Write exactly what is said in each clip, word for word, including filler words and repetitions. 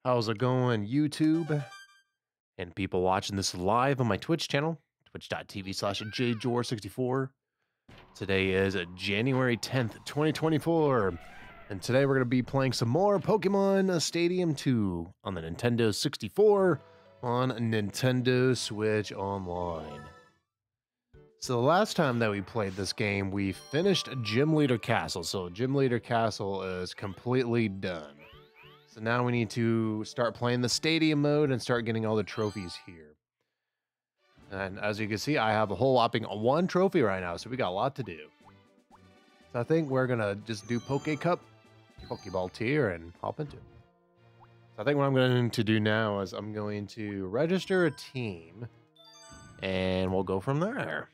How's it going, YouTube? And people watching this live on my Twitch channel, twitch.tv slash jjor64. Today is January tenth, twenty twenty-four. And today we're going to be playing some more Pokemon Stadium two on the Nintendo sixty-four on Nintendo Switch Online. So the last time that we played this game, we finished Gym Leader Castle. So Gym Leader Castle is completely done. So now we need to start playing the stadium mode and start getting all the trophies here. And as you can see, I have a whole whopping one trophy right now, so we got a lot to do. So I think we're gonna just do Poke Cup, Pokeball tier, and hop into it. So I think what I'm going to do now is I'm going to register a team, and we'll go from there.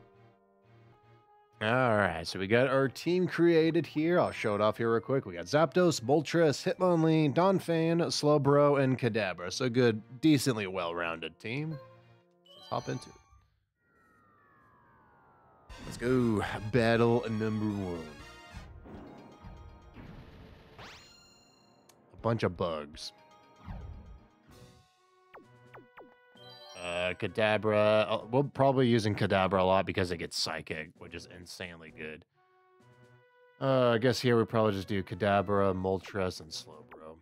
All right, so we got our team created here. I'll show it off here real quick. We got Zapdos, Moltres, Hitmonlee, Donphan, Slowbro, and Kadabra. So good, decently well-rounded team. Let's hop into it. Let's go. Battle number one. A bunch of bugs. Uh, Kadabra, uh, we'll probably using Kadabra a lot because it gets Psychic, which is insanely good. Uh, I guess here we probably just do Kadabra, Moltres, and Slowbro.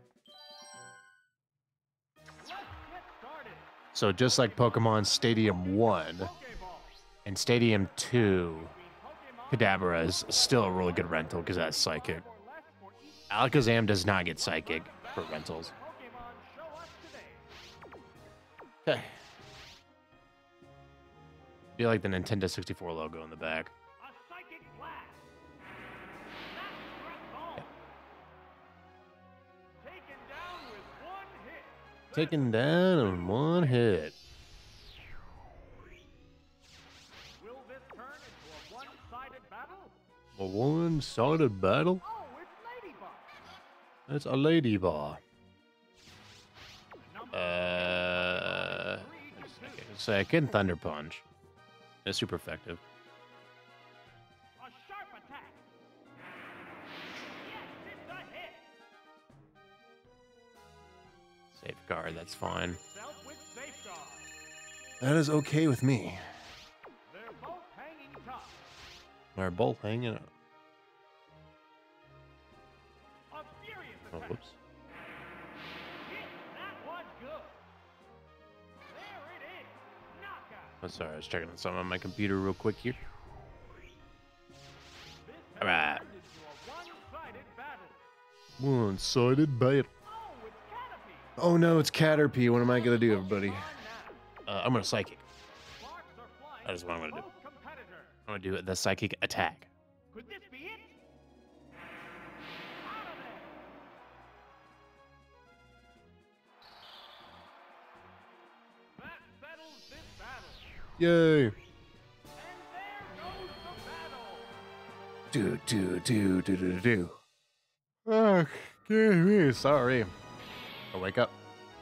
So just like Pokemon Stadium one and Stadium two, Kadabra is still a really good rental because that's Psychic. Alakazam does not get Psychic for rentals. Okay. Feel like the Nintendo sixty-four logo in the back. Yeah. Taken down in one hit. Will this turn into a one-sided battle? A one-sided battle? Oh, it's Ladybug. That's a Ladybug. Uh, second Thunder Punch. It's super effective. A sharp attack. Yes, it's a hit. Safeguard, that's fine. Dealt with safeguard. That is okay with me. They're both hanging tough. We're both hanging up. A furious Oh, attack. whoops. Hit. That was good. There it is. Knockout. Oh, sorry, I was checking on something on my computer real quick here. This All right. turned into a one-sided battle. One-sided battle. Oh, it's Caterpie. Oh no, it's Caterpie. What am I gonna do, everybody? On now. Uh, I'm gonna Psychic. Sparks are flying. That is what I'm gonna do. Both competitors. I'm gonna do the Psychic attack. Could this be it? Out of there. That settles this battle. Yay! And there goes the battle. Do do do do do do. Oh, me, sorry. Oh, wake up.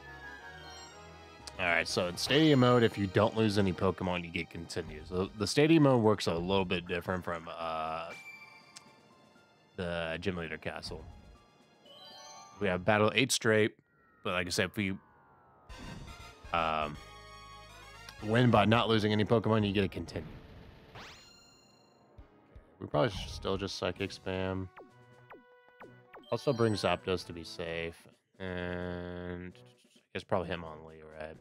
All right, so in Stadium mode, if you don't lose any Pokemon, you get continues. So the Stadium mode works a little bit different from uh, the Gym Leader Castle. We have battle eight straight, but like I said, if we um, win by not losing any Pokemon, you get a continue. We probably should still just Psychic spam. Also bring Zapdos to be safe. And I guess probably Hitmonlee, right?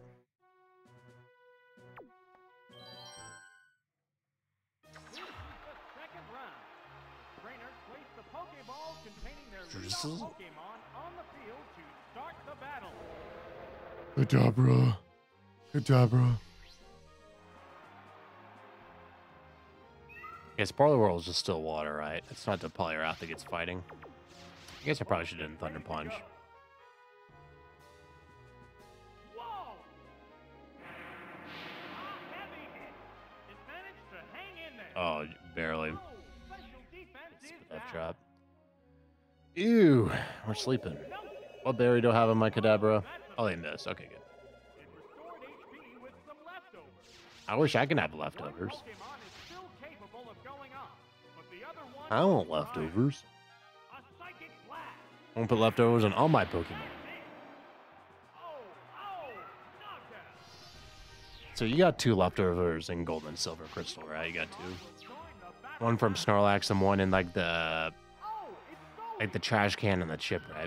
This is the second round. Trainers place the Pokeball containing their This leadoff is- Pokemon on the field to start the battle. Kadabra. Kadabra. I guess Parlor World is just still water, right? It's not the Poliwrath that gets fighting. I guess I probably should have done Thunder Punch. Whoa! A heavy hit. It managed to hang in there. Oh, barely. Oh, special defense is Spit that back. drop. Ew, we're sleeping. What berry do I have on my Kadabra? Oh, they missed. Okay, good. It restored H P with some leftovers. I wish I could have One leftovers. Pokemon is still capable of going off, but the other one I want is behind. leftovers. A psychic blast. I want to put leftovers on all my Pokemon. So you got two leftovers in gold and silver crystal, right? You got two. One from Snorlax and one in like the like the trash can and the chip, right?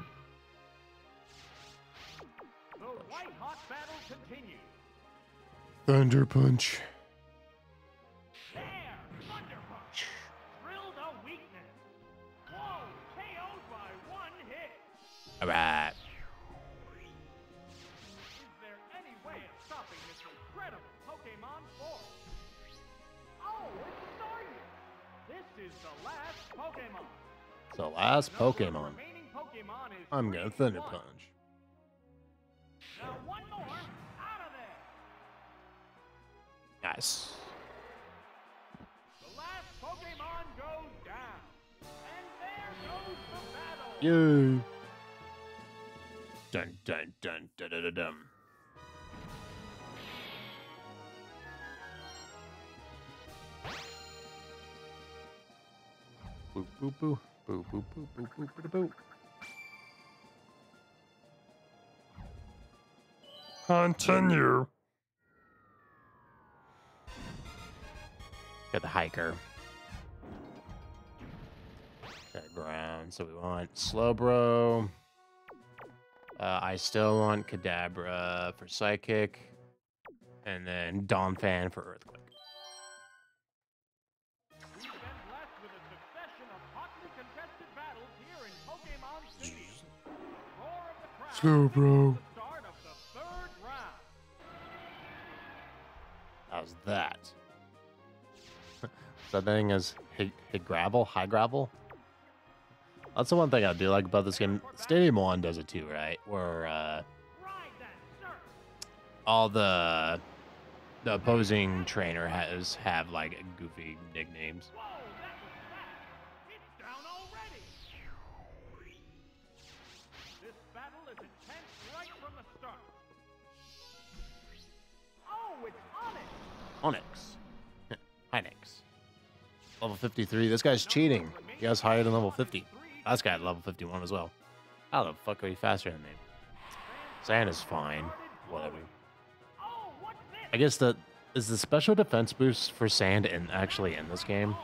The white hot battle continues. Thunder Punch. There, Thunder Punch. Drilled a weakness. Whoa, K O'd by one hit. All right. Is there any way of stopping this incredible Pokemon force? Oh, it's starting. This is the last Pokemon. So last Number of Pokemon. remaining Pokemon is I'm three gonna to Thunder one. Punch. Now one more out of there. Nice. The last Pokemon goes down. And there goes the battle. Yay. Dun dun dun dun dun dun dun. Boop boop boop boop boop boop boop boop boop boop. Continue. Got the hiker. Got ground, so we want Slowbro. Uh, I still want Kadabra for Psychic. And then Donphan for Earthquake. We've been blessed with a succession of hotly contested battles here in Pokemon City. Roar of the crowd Slowbro. signals the start of the third round. How's that? So that thing is hit, hit gravel, high gravel. That's the one thing I do like about this game. Stadium One does it too, right? Where uh, Ride that surf. all the the opposing trainer has have like goofy nicknames. Whoa, that was fast. It's down already. This battle is intense right from the start. Oh, it's Onyx. Onyx. Hynix. Level fifty-three. This guy's cheating. He guy's higher than level fifty. This guy at level fifty-one as well. How the fuck are you faster than me? Sand is fine. Whatever. Oh, what's this? I guess the is the special defense boost for Sand in actually in this game.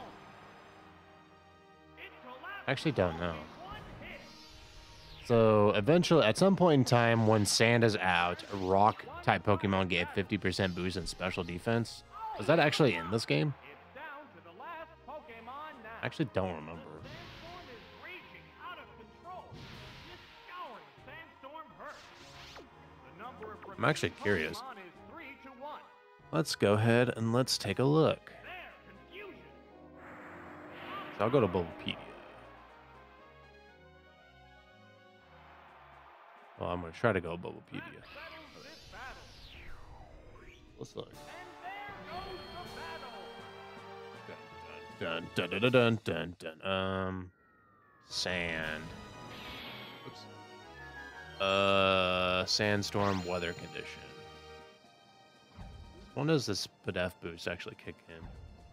It collapsed I actually don't know. in one hit. So eventually, at some point in time, when Sand is out, Rock type Pokemon get fifty percent boost in special defense. Was that actually in this game? It's down to the last Pokemon now. I actually don't remember. Sandstorm is raging out of control. This scouring sandstorm hurts. The number of I'm actually remaining curious. Pokemon is three to one. Let's go ahead and let's take a look. There, confusion. So I'll go to Bulbapedia. Well, I'm gonna try to go Bulbapedia. That settles this battle. Let's look. And there goes the battle. Dun dun dun dun dun dun dun. dun. Um, Sand. Oops. Uh, sandstorm weather condition. When does this Spadef boost actually kick in?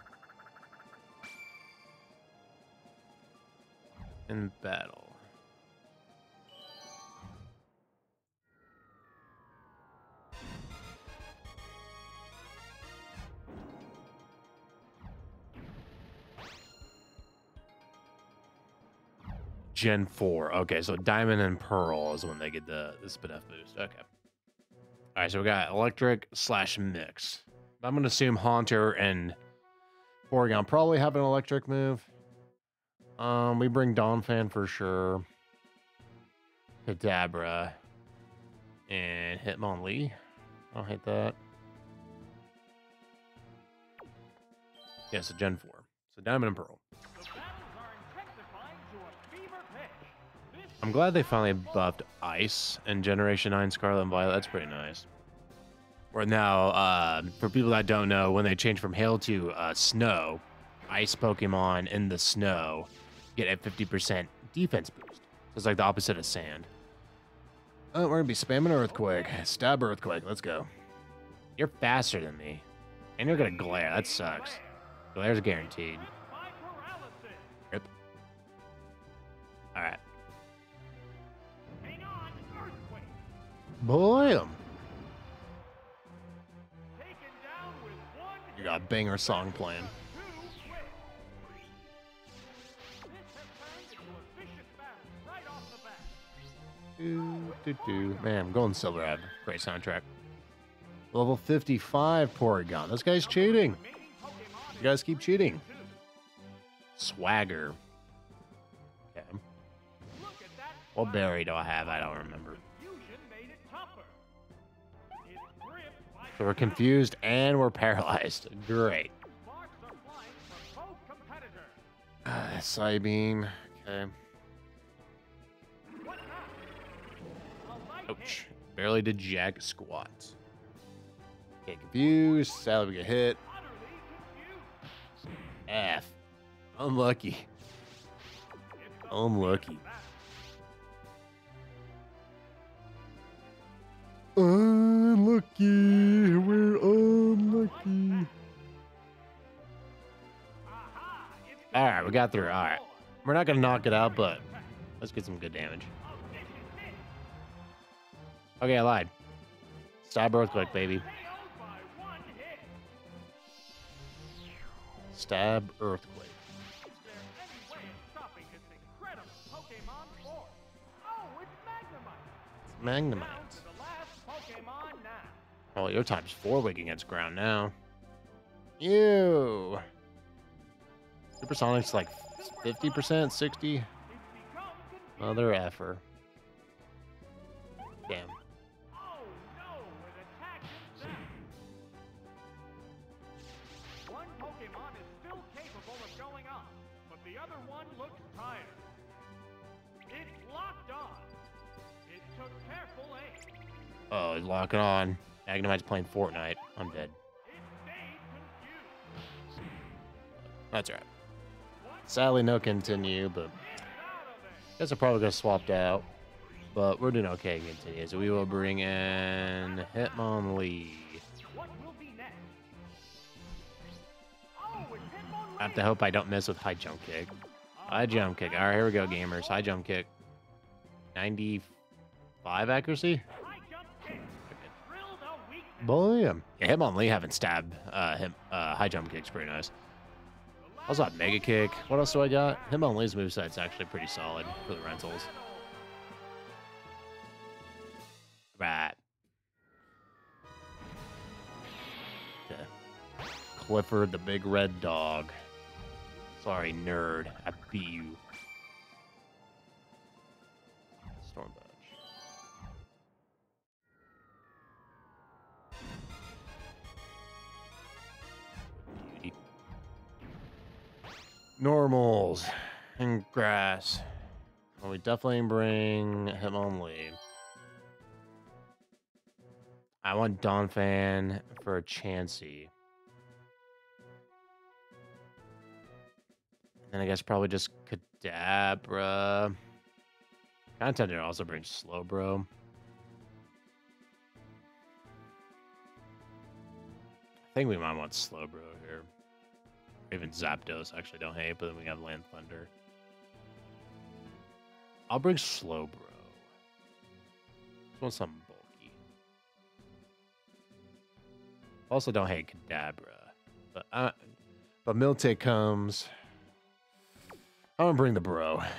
In battle. Gen four. Okay, so Diamond and Pearl is when they get the, the Spadef boost. Okay. All right, so we got Electric slash Mix. I'm going to assume Haunter and Porygon probably have an Electric move. Um, we bring Donphan for sure. Kadabra. And Hitmonlee. I'll hit that. Yeah, so Gen four. So Diamond and Pearl. The battles are intensifying to a fever pitch. This I'm glad they finally buffed Ice in Generation nine Scarlet and Violet. That's pretty nice. Where now, uh, for people that don't know, when they change from Hail to uh, Snow, Ice Pokemon in the snow get a fifty percent defense boost. So it's like the opposite of Sand. Oh, we're going to be spamming Earthquake. Stab Earthquake. Let's go. You're faster than me. And you're going to Glare. That sucks. Glare's guaranteed. by paralysis. Rip. All right. Hang on, earthquake. Boy, 'em. Taken down uh, banger song playing. Do, do, do. Man, I'm going silver. I have great soundtrack. Level fifty-five Porygon. This guy's cheating. You guys keep cheating. Swagger. Okay. What berry do I have? I don't remember. So we're confused and we're paralyzed. Great. Uh, Psybeam. Okay. Ouch. Barely did jack squats. Get confused. Sadly, we get hit. F. Unlucky. Unlucky. Unlucky. We're unlucky. Alright, we got through. Alright. We're not going to knock it out, but let's get some good damage. Okay, I lied. Stab Earthquake, baby. Stab Earthquake. It's Magnemite. Oh, your time's four weak against ground now. Ew. Supersonic's like fifty percent, sixty. Mother effer. Damn. One Pokemon is still capable of going on, but the other one looks tired. It's locked on. It took careful aim. Oh, he's locking on. Magnemite's playing Fortnite. I'm dead. It stayed confused. That's right. Sadly, no continue, but I guess I probably got swapped out. But we're doing okay continue. So we will bring in Hitmonlee. What will be next? Oh, it's Hitmonlee. I have to hope I don't miss with high jump kick. High jump kick. All right, here we go, gamers. High jump kick. ninety-five accuracy. High jump kick. Drilled a weakness. Boom. Yeah, Hitmonlee having stab uh, him, uh, high jump kick's pretty nice. Also got Mega Kick. What else do I got? Hitmonlee's moveset's actually pretty solid for the rentals. Right. Okay. Clifford the big red dog. Sorry, nerd. I beat you. Storm Badge. Beauty. Normals and grass. Well, we definitely bring Hitmonlee. I want Donphan for a Chansey. And I guess probably just Kadabra. Kind of tempted to also bring Slowbro. I think we might want Slowbro here. Even Zapdos, actually don't hate, but then we have Land Thunder. I'll bring Slowbro. Just want something bulky. Also don't hate Kadabra. But uh, but Miltank comes. I'm gonna bring the bro. Cries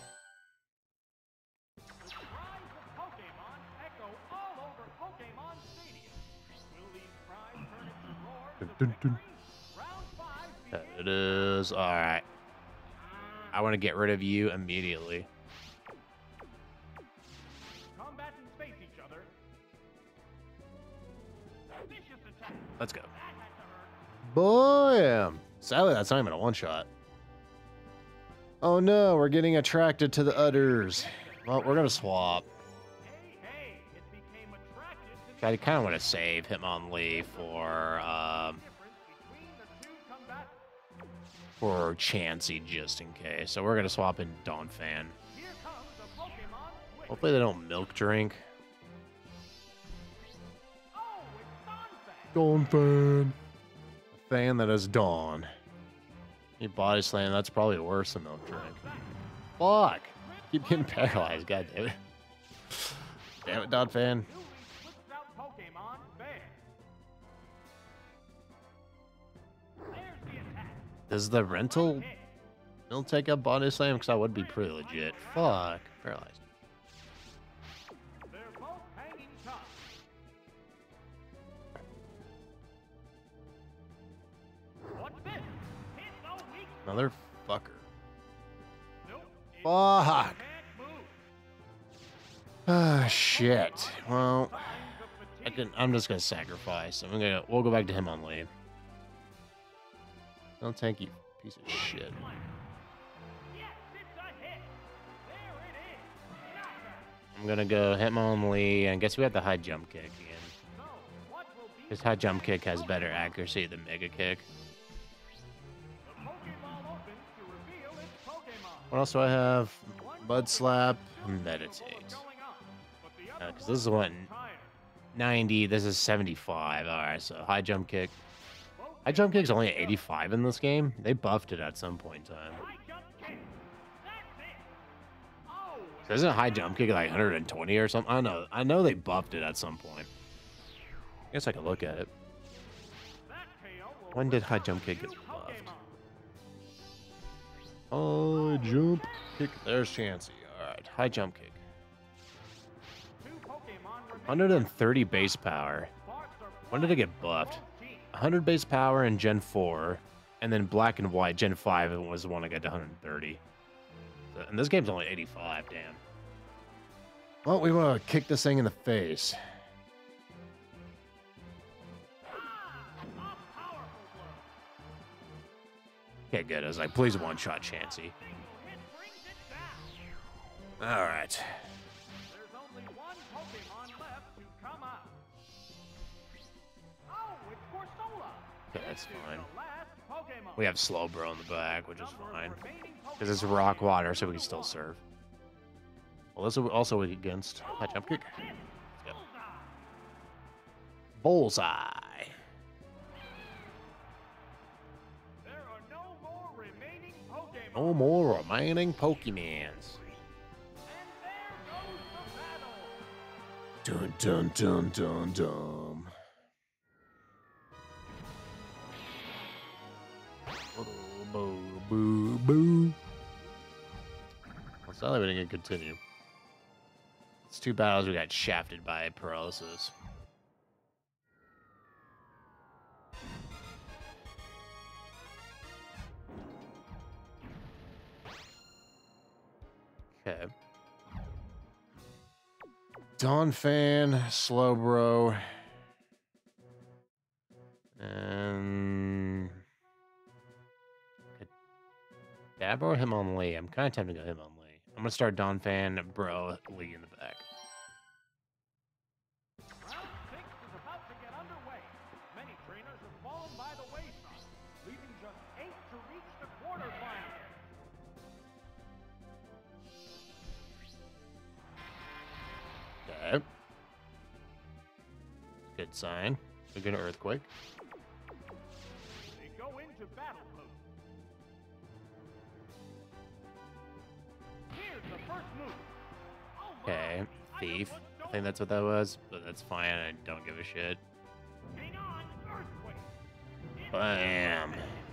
of Pokemon echo all over Pokemon Stadium. Will these cries turn into roars of Dun, dun, dun. victory? Round five There begins. it is. All right. I want to get rid of you immediately. Combatants face each other. Vicious attack. Let's go. That had to hurt. Boom. Sadly, that's not even a one shot. Oh no, we're getting attracted to the udders. Well, we're gonna swap. Hey, hey, it became attracted to I kind of want to save Hitmonlee for um, difference between the two combatants. for Chansey just in case. So we're gonna swap in Donphan. Here comes a Pokemon switch. Hopefully they don't milk drink. Oh, it's Donphan. Donphan. A fan that is Dawn. You body slam, that's probably worse than milk drink. Fuck! Keep getting paralyzed, god damn it. Damn it, Donphan. Newly switched out Pokemon Bear. Does the rental will take up body slam? Because that would be pretty legit. Fuck. Paralyzed. They're both hanging tough. What's this? Hit no weak. Motherfucker. Nope. It Fuck. can't move. Ah, shit. Well, Signs of I fatigue. can, I'm just gonna sacrifice. I'm gonna. We'll go back to him on lead. Don't tank you, piece of shit. Yes, it's a hit. There it is. Knockout. I'm gonna go Hitmonlee, and I guess we have the high jump kick again. So, what will be His high jump kick has better accuracy than Mega Kick. the Pokeball opens to reveal its Pokemon. What else do I have? One Bud Pokemon Slap, still capable of Meditate. going up, but the other Because one this is what looks tired. ninety. This is seventy-five. All right, so high jump kick. Both High jump kick's only eighty-five in this game. They buffed it at some point in time. high jump kick. That's it. Oh, So isn't high jump kick like one hundred twenty or something? I know. I know they buffed it at some point. I guess I could look at it. that K O will When did high reveal jump a kick new get buffed? Pokemon. High jump kick. There's Chansey. All right, high jump kick. Two Pokemon remain. one hundred thirty base power. Sparks are When did it get flying for buffed? both teams. one hundred base power in Gen four, and then Black and White Gen five was the one I got to one hundred thirty. So, and this game's only eighty-five, damn. Well, we want to kick this thing in the face. Ah, a powerful blow. Okay, good. I was like, please one-shot Chansey. Single hit brings it down. All right. There's only one Pokemon left to come out. Oh, it's Corsola. Okay, that's This is fine. the last Pokemon. We have Slowbro in the back, which is Number of fine. remaining Because it's Pokemon rock is water, so two we to can still one. serve. Well, this is also against high jump kick. What's this? Yep. Bullseye. Bullseye. There are no more remaining Pokemon. No more remaining Pokemons. And there goes the battle. Dun dun dun dun dun. Boo boo boo boo. Well, sadly, we didn't get to continue. It's two battles we got shafted by paralysis. Okay. Donphan, Slowbro, and Dab or Hitmonlee. I'm kind of tempted to go Hitmonlee. I'm gonna start Donphan, Bro, Lee in the back. Round six is about to get underway. Many trainers have fallen by the wayside, leaving just eight to reach the quarterfinals. Okay. Good sign. We're gonna Earthquake. They go into battle mode. Here's the first move. Oh my, Okay. the Thief. item was I think that's what that was, but that's fine. I don't give a shit. stolen. Hang on, earthquake. It's Bam.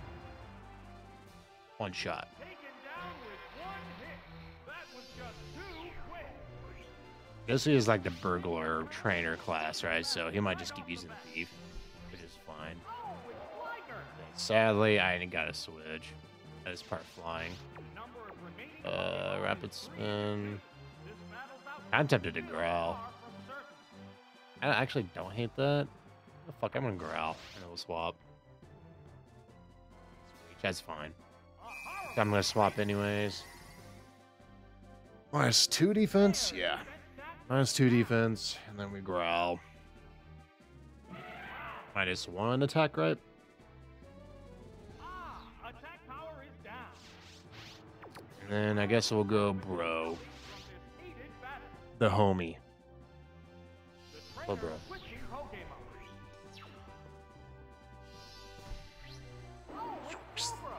One shot. taken down with one hit. That was just too quick. This is like the burglar trainer class, right? So he might just keep using the thief, which is fine. Oh, it's Liger. Sadly, I ain't got to switch. That is part flying. Number of remaining Uh, Pokemon rapid is three. spin. This battle's out I'm tempted to far growl. from certain. I actually don't hate that. Oh, fuck, I'm gonna growl and we'll swap. Screech, that's fine. A horrible I'm gonna swap anyways. Minus two defense? Yeah. Minus two defense, and then we growl. Minus one attack, right? Ah, attack power is down. And then I guess we'll go bro. From this heated battle, The homie. the Oh, trainer bro. is switching Pokemon. Oh, it's Slowbro.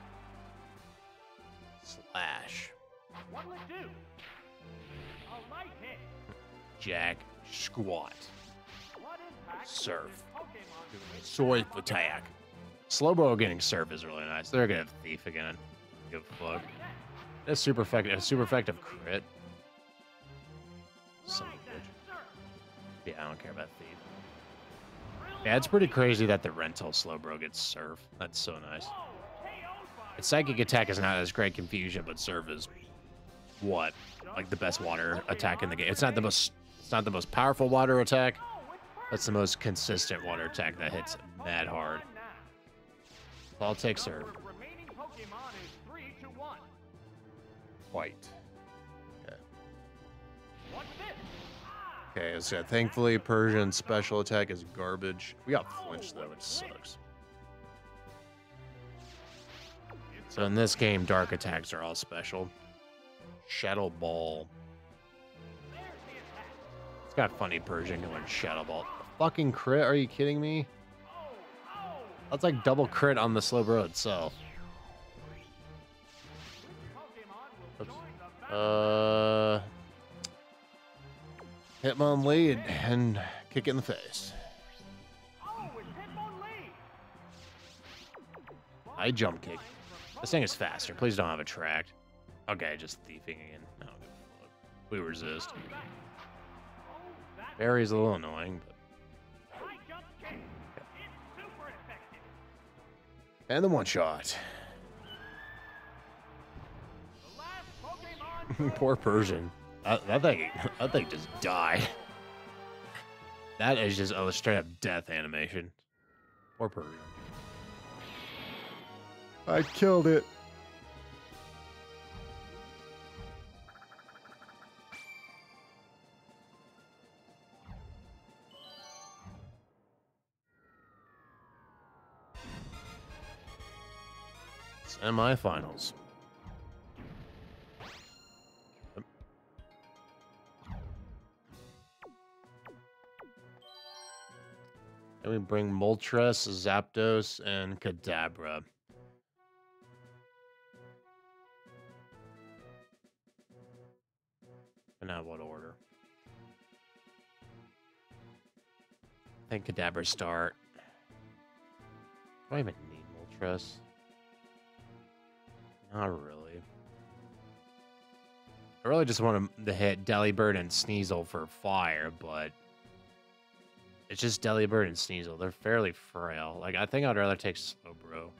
Slash. What'll it do? A light hit. Jack. Squat. What impact will Surf. this Pokemon do with Sword that attack. Slowbro getting Surf is really nice. They're gonna have Thief again. Give a fuck. That's super effective. Super effective crit. Son of a bitch. Yeah, I don't care about Thief. Yeah, it's pretty crazy that the rental Slowbro gets Surf. That's so nice. Its psychic attack is not as great Confusion, but Surf is what? Like the best water attack in the game. It's not the most it's not the most powerful water attack. That's the most consistent water attack that hits mad hard. I'll take Surf. White. Okay. Okay, so thankfully Persian special attack is garbage. We got flinched though, which sucks. So in this game, dark attacks are all special. Shadow Ball. It's got funny Persian doing Shadow Ball. Fucking crit? Are you kidding me? That's like double crit on the Slowbro itself. Oops. Uh, Hitmonlee and kick it in the face. I jump kick. This thing is faster. Please don't have a tracked. Okay, just thieving again. No, we resist. Barry's a little annoying, but. And the one shot. Poor Persian. That, that thing, that thing just died. That is just a straight up death animation. Poor Persian. I killed it. Semi-finals. And we bring Moltres, Zapdos, and Kadabra. And now what order? I think Kadabra start. Do I even need Moltres? Not really. I really just want to hit Delibird and Sneasel for fire, but it's just Delibird and Sneasel. They're fairly frail. Like, I think I'd rather take Slowbro.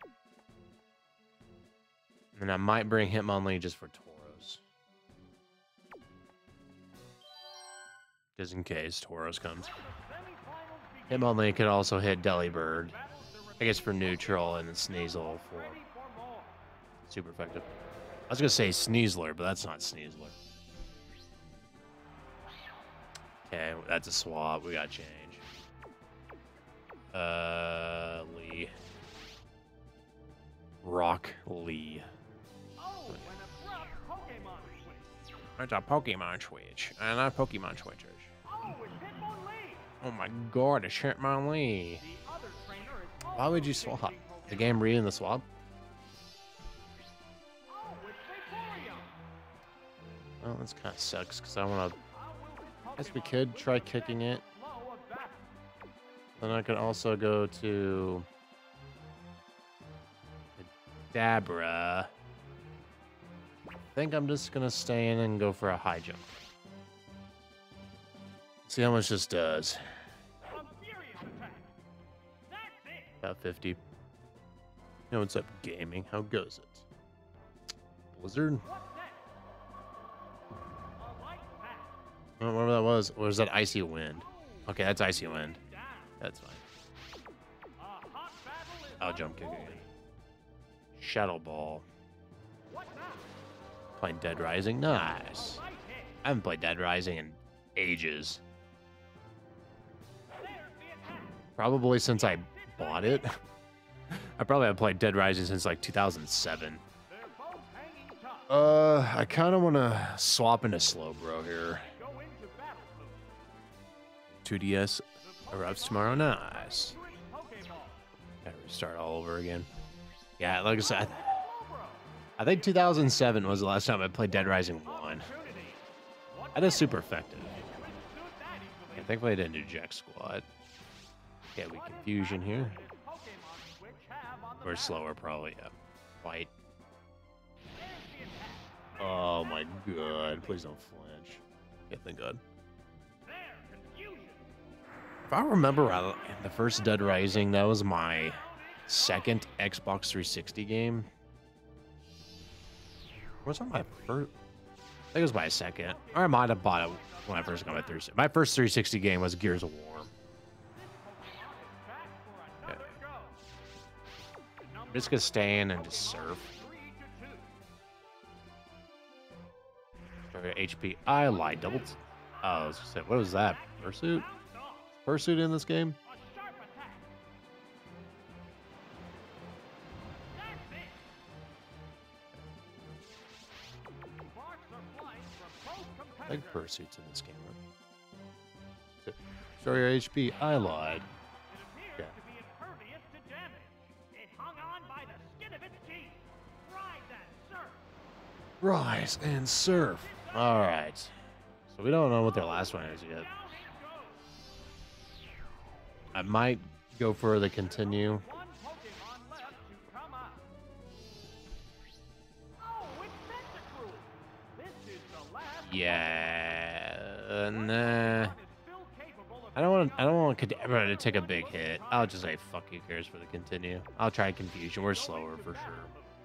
And I might bring Hitmonlee just for Tauros. Just in case Tauros comes. Hitmonlee could also hit Delibird. I guess for neutral, and then Sneasel for super effective. I was gonna say Sneasler, but that's not Sneasler. Okay, that's a swap. We got change. Uh, Lee. Rock Lee. It's a Pokemon Switch, and not Pokemon Switchers. Oh my god, it's Hitmonlee. Why would you swap? The game reading the swap? Well, this kind of sucks because I want to. I guess we could try kicking it. Then I could also go to Kadabra. I think I'm just gonna stay in and go for a high jump. See how much this does. About fifty. Yo, what's up, gaming? How goes it? Blizzard? Oh, whatever that was. Or was that Icy Wind? Okay, that's Icy Wind. That's fine. I'll jump kick again. Shadow Ball. Playing Dead Rising. Nice. I haven't played Dead Rising in ages. Probably since I bought it. I probably haven't played Dead Rising since like two thousand seven. Uh, I kind of want to swap into Slowbro here. two D S erupts tomorrow. Nice. Gotta restart all over again. Yeah, like I said, I think two thousand seven was the last time I played Dead Rising one. That is super effective. Yeah, thankfully I didn't do Jack Squad. Yeah, we confusion here. on the Or map. slower, probably, yeah. Fight. There's the attack. Oh my god. Please don't flinch. Yeah, thank god. There, confusion. If I remember right, the first Dead Rising, that was my second Xbox three sixty game. Was that my first? I think it was my second. Or I might have bought it when I first got my three sixty. My first three sixty game was Gears of War. This Pokemon is back for another Okay. go. I'm just gonna stay in and just surf. Three to two. H P. I lied. Double. T- oh, I was gonna say, what was that? Fursuit? Bounce off. Fursuit in this game? A sharp attack. That's it. Sparks are flying from both I think competitors. Fursuit's in this game. Right? Sorry, your H P. I lied. It appears Yeah. to be impervious to damage. It hung on by the skin of its teeth. Ride that surf. Rise and surf. All right. So we don't know what their last one is yet. Down it goes. I might go for the continue. One Pokemon left to come out. Oh, it's Tentacruel. This is the last. Yeah. Uh, One nah. Pokemon is still capable of I don't want. going I don't up. want Kadabra to take a big hit. I'll just say fuck. Who cares for the continue? I'll try confusion. We're slower for sure.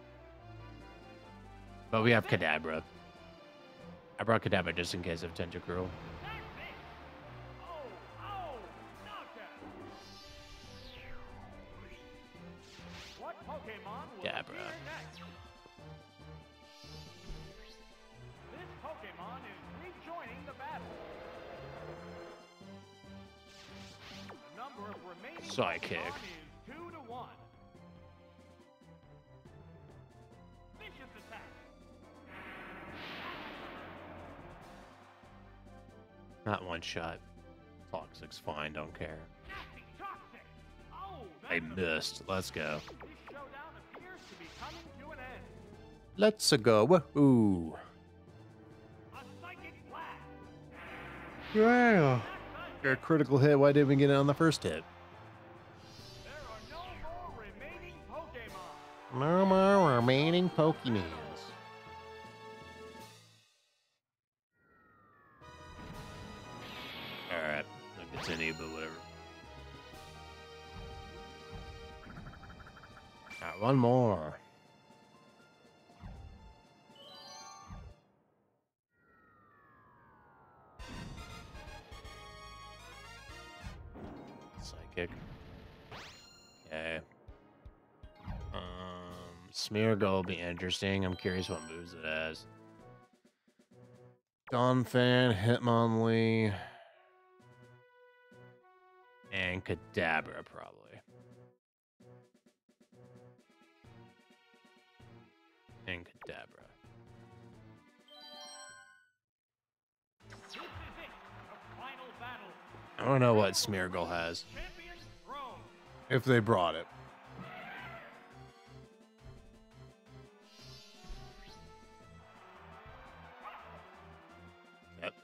But we have Kadabra. I brought Kadabra just in case of Tentacruel. That's it. Oh, oh, knockout. What Pokemon will Dabra. appear next? This Pokemon is rejoining the battle. The number of remaining Psychic. Pokemon is two to one. Vicious attack. Not one shot. Toxic's fine. Don't care. Nasty toxic. Oh, I that's a- missed. Let's go. This showdown appears to be coming to an end. Let's go. Woohoo. A psychic blast. Yeah. That time, Got a critical hit. Why didn't we get it on the first hit? there are no more remaining Pokemon. No more remaining Pokemons. Alright. I'll continue, but whatever. Alright, one more. Psychic. Okay. Um, Smeargle will be interesting. I'm curious what moves it has. Donphan, Hitmonlee, and Kadabra probably. And Kadabra. This is it. The final battle. I don't know what Smeargle has. Champion throne. If they brought it. Yep.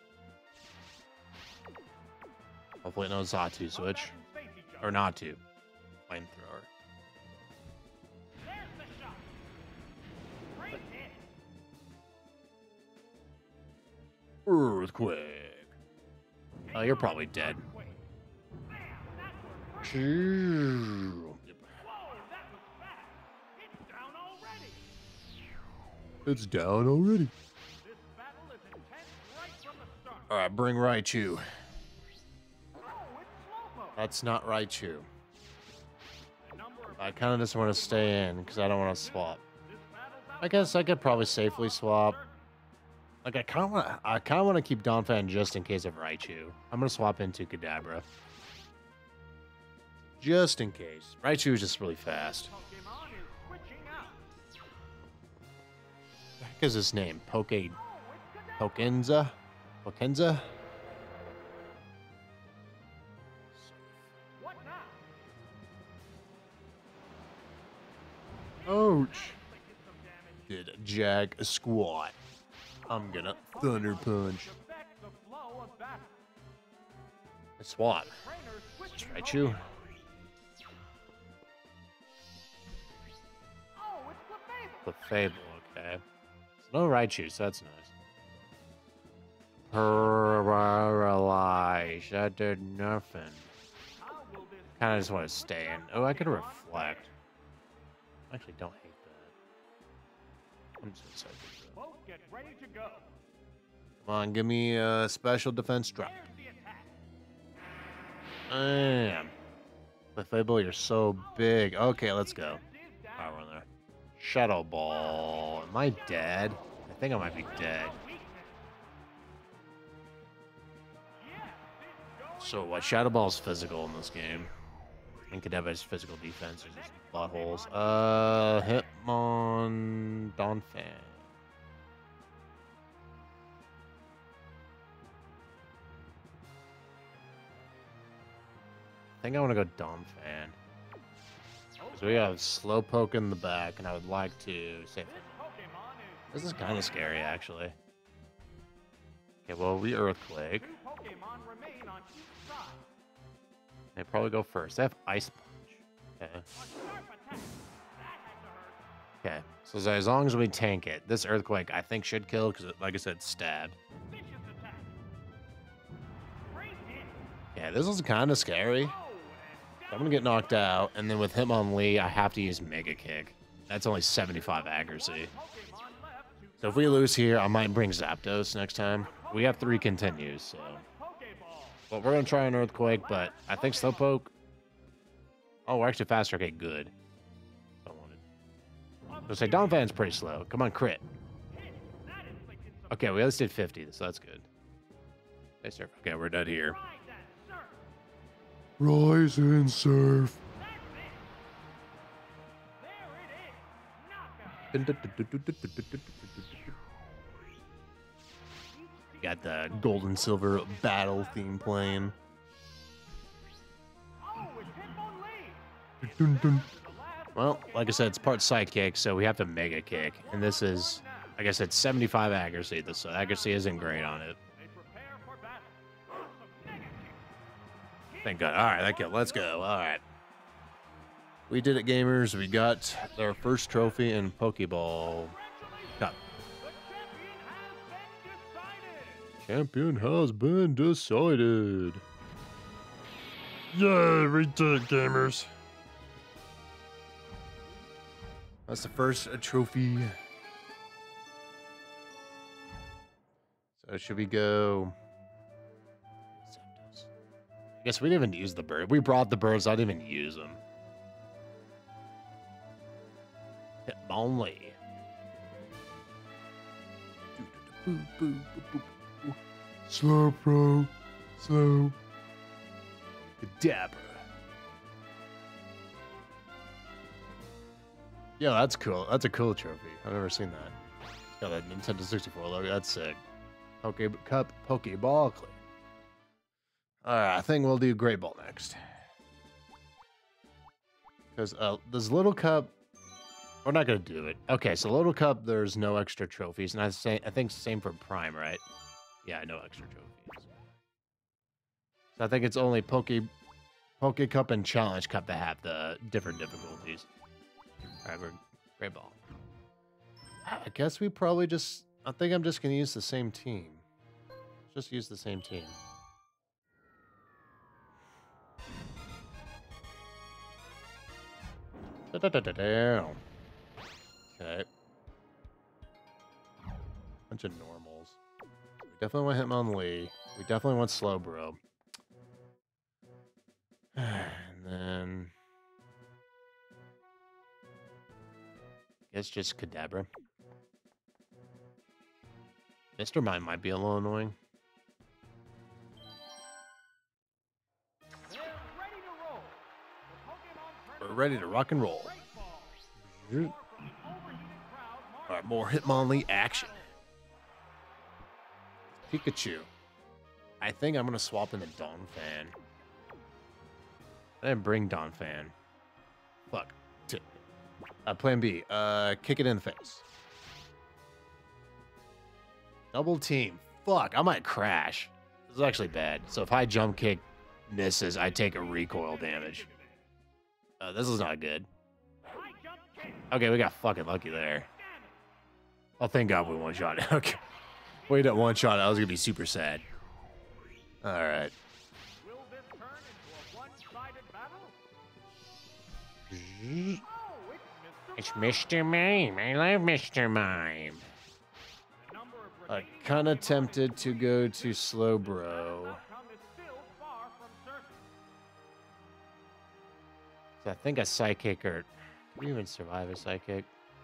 Hopefully no Zatu switch. Dragons face each Or other. not to. Flamethrower. There's the shot. Great hit. Earthquake. Oh, you're probably dead. Earthquake. Bam, that was perfect. Whoa, Whoa, that was fast. It's down already. it's down already. This battle is intense right from the start. All right, bring Raichu. Oh, it's Slowpoke. That's not Raichu. The number of I kind of just want to stay in because I don't want to swap. this battle's out. I guess I could probably safely swap. Like I kind of want, I kind of want to keep Donphan just in case of Raichu. I'm gonna swap into Kadabra, just in case. Raichu is just really fast. Pokemon is switching out. What the heck is his name? Poke Oh, it's Kadabra. Pokenza? Pokenza? What now? Ouch! Like it's some damage. Did Jag squat? I'm gonna Thunder Punch. Affect the flow of battle. Swap. Trainer It's switching Raichu. Pokemon. Clefable, okay. So no Raichu, so that's nice. Paralyze. That did nothing. Kind of just want to stay in. Oh, I could reflect. I actually don't hate that. I'm just excited. Both get ready to go. Come on, give me a special defense drop. Damn. Clefable, you're so big. Okay, let's go. Alright, we're in there. Shadow Ball. Am I dead? I think I might be dead. So what? Shadow Ball's physical in this game. And Kadabra's physical defense. There's just buttholes. Uh, Hitmon Donphan. I think I want to go Donphan. So we have Slowpoke in the back, and I would like to save him. This is kind of scary, actually. Okay, well, we Earthquake. They probably go first. They have Ice Punch. Okay. Okay, so as long as we tank it, this Earthquake I think should kill because, like I said, stab. Yeah, this is kind of scary. I'm gonna get knocked out, and then with Hitmonlee, I have to use Mega Kick. That's only seventy-five accuracy. So if we lose here, I might bring Zapdos next time. We have three continues, so. Well, we're gonna try an Earthquake, but I think Slowpoke. Oh, we're actually faster. Okay, good. I wanted. Let's say Donphan's pretty slow. Come on, crit. Okay, we at least did fifty, so that's good. Hey, surf. Okay, we're dead here. Rise and surf. Got the gold and silver battle theme playing. Well, like I said, it's part Psychic, so we have to Mega Kick. And this is, like I said, seventy-five accuracy. The accuracy isn't great on it. Thank God. All right, that killed. Let's go. All right. We did it, gamers. We got our first trophy in Pokeball Cup. Champion has been decided. Yay, we did it, gamers. That's the first trophy. So should we go? I guess we didn't even use the bird. We brought the birds. I didn't even use them. Hitmonlee. Slow, bro. Slow. Kadabra. Yeah, that's cool. That's a cool trophy. I've never seen that. Got that Nintendo sixty-four logo. That's sick. Poke Cup, Pokeball Clear. Alright, I think we'll do Great Ball next. Because uh, this Little Cup, we're not going to do it. Okay, so Little Cup, there's no extra trophies. And I, say, I think same for Prime, right? Yeah, no extra trophies. So I think it's only Poke, Poke Cup and Challenge Cup that have the different difficulties. Alright, we're Great Ball. I guess we probably just, I think I'm just going to use the same team. Just use the same team. Da, da, da, da, da. Okay. Bunch of normals. We definitely want Hitmonlee. We definitely want Slowbro. And then I guess just Kadabra. Mister Mime might be a little annoying. We're ready to rock and roll. Alright, more Hitmonlee action. Pikachu. I think I'm gonna swap into Donphan. I didn't bring Donphan. Fuck. Uh, plan B. Uh, kick it in the face. Double team. Fuck, I might crash. This is actually bad. So if high jump kick misses, I take a recoil damage. Uh, this is not good. Okay, we got fucking lucky there. Oh, thank God we one shot it. Okay. Wait, at one shot, I was gonna be super sad. All right. Will this turn into a one-sided battle? Mm. Oh, it's Mister It's Mister Mime. I love Mister Mime. The number of I'm remaining kind of Pokemon tempted to go to Slowbro. outcome is still far from certain. So I think a Psychic or... Can you even survive a Psychic?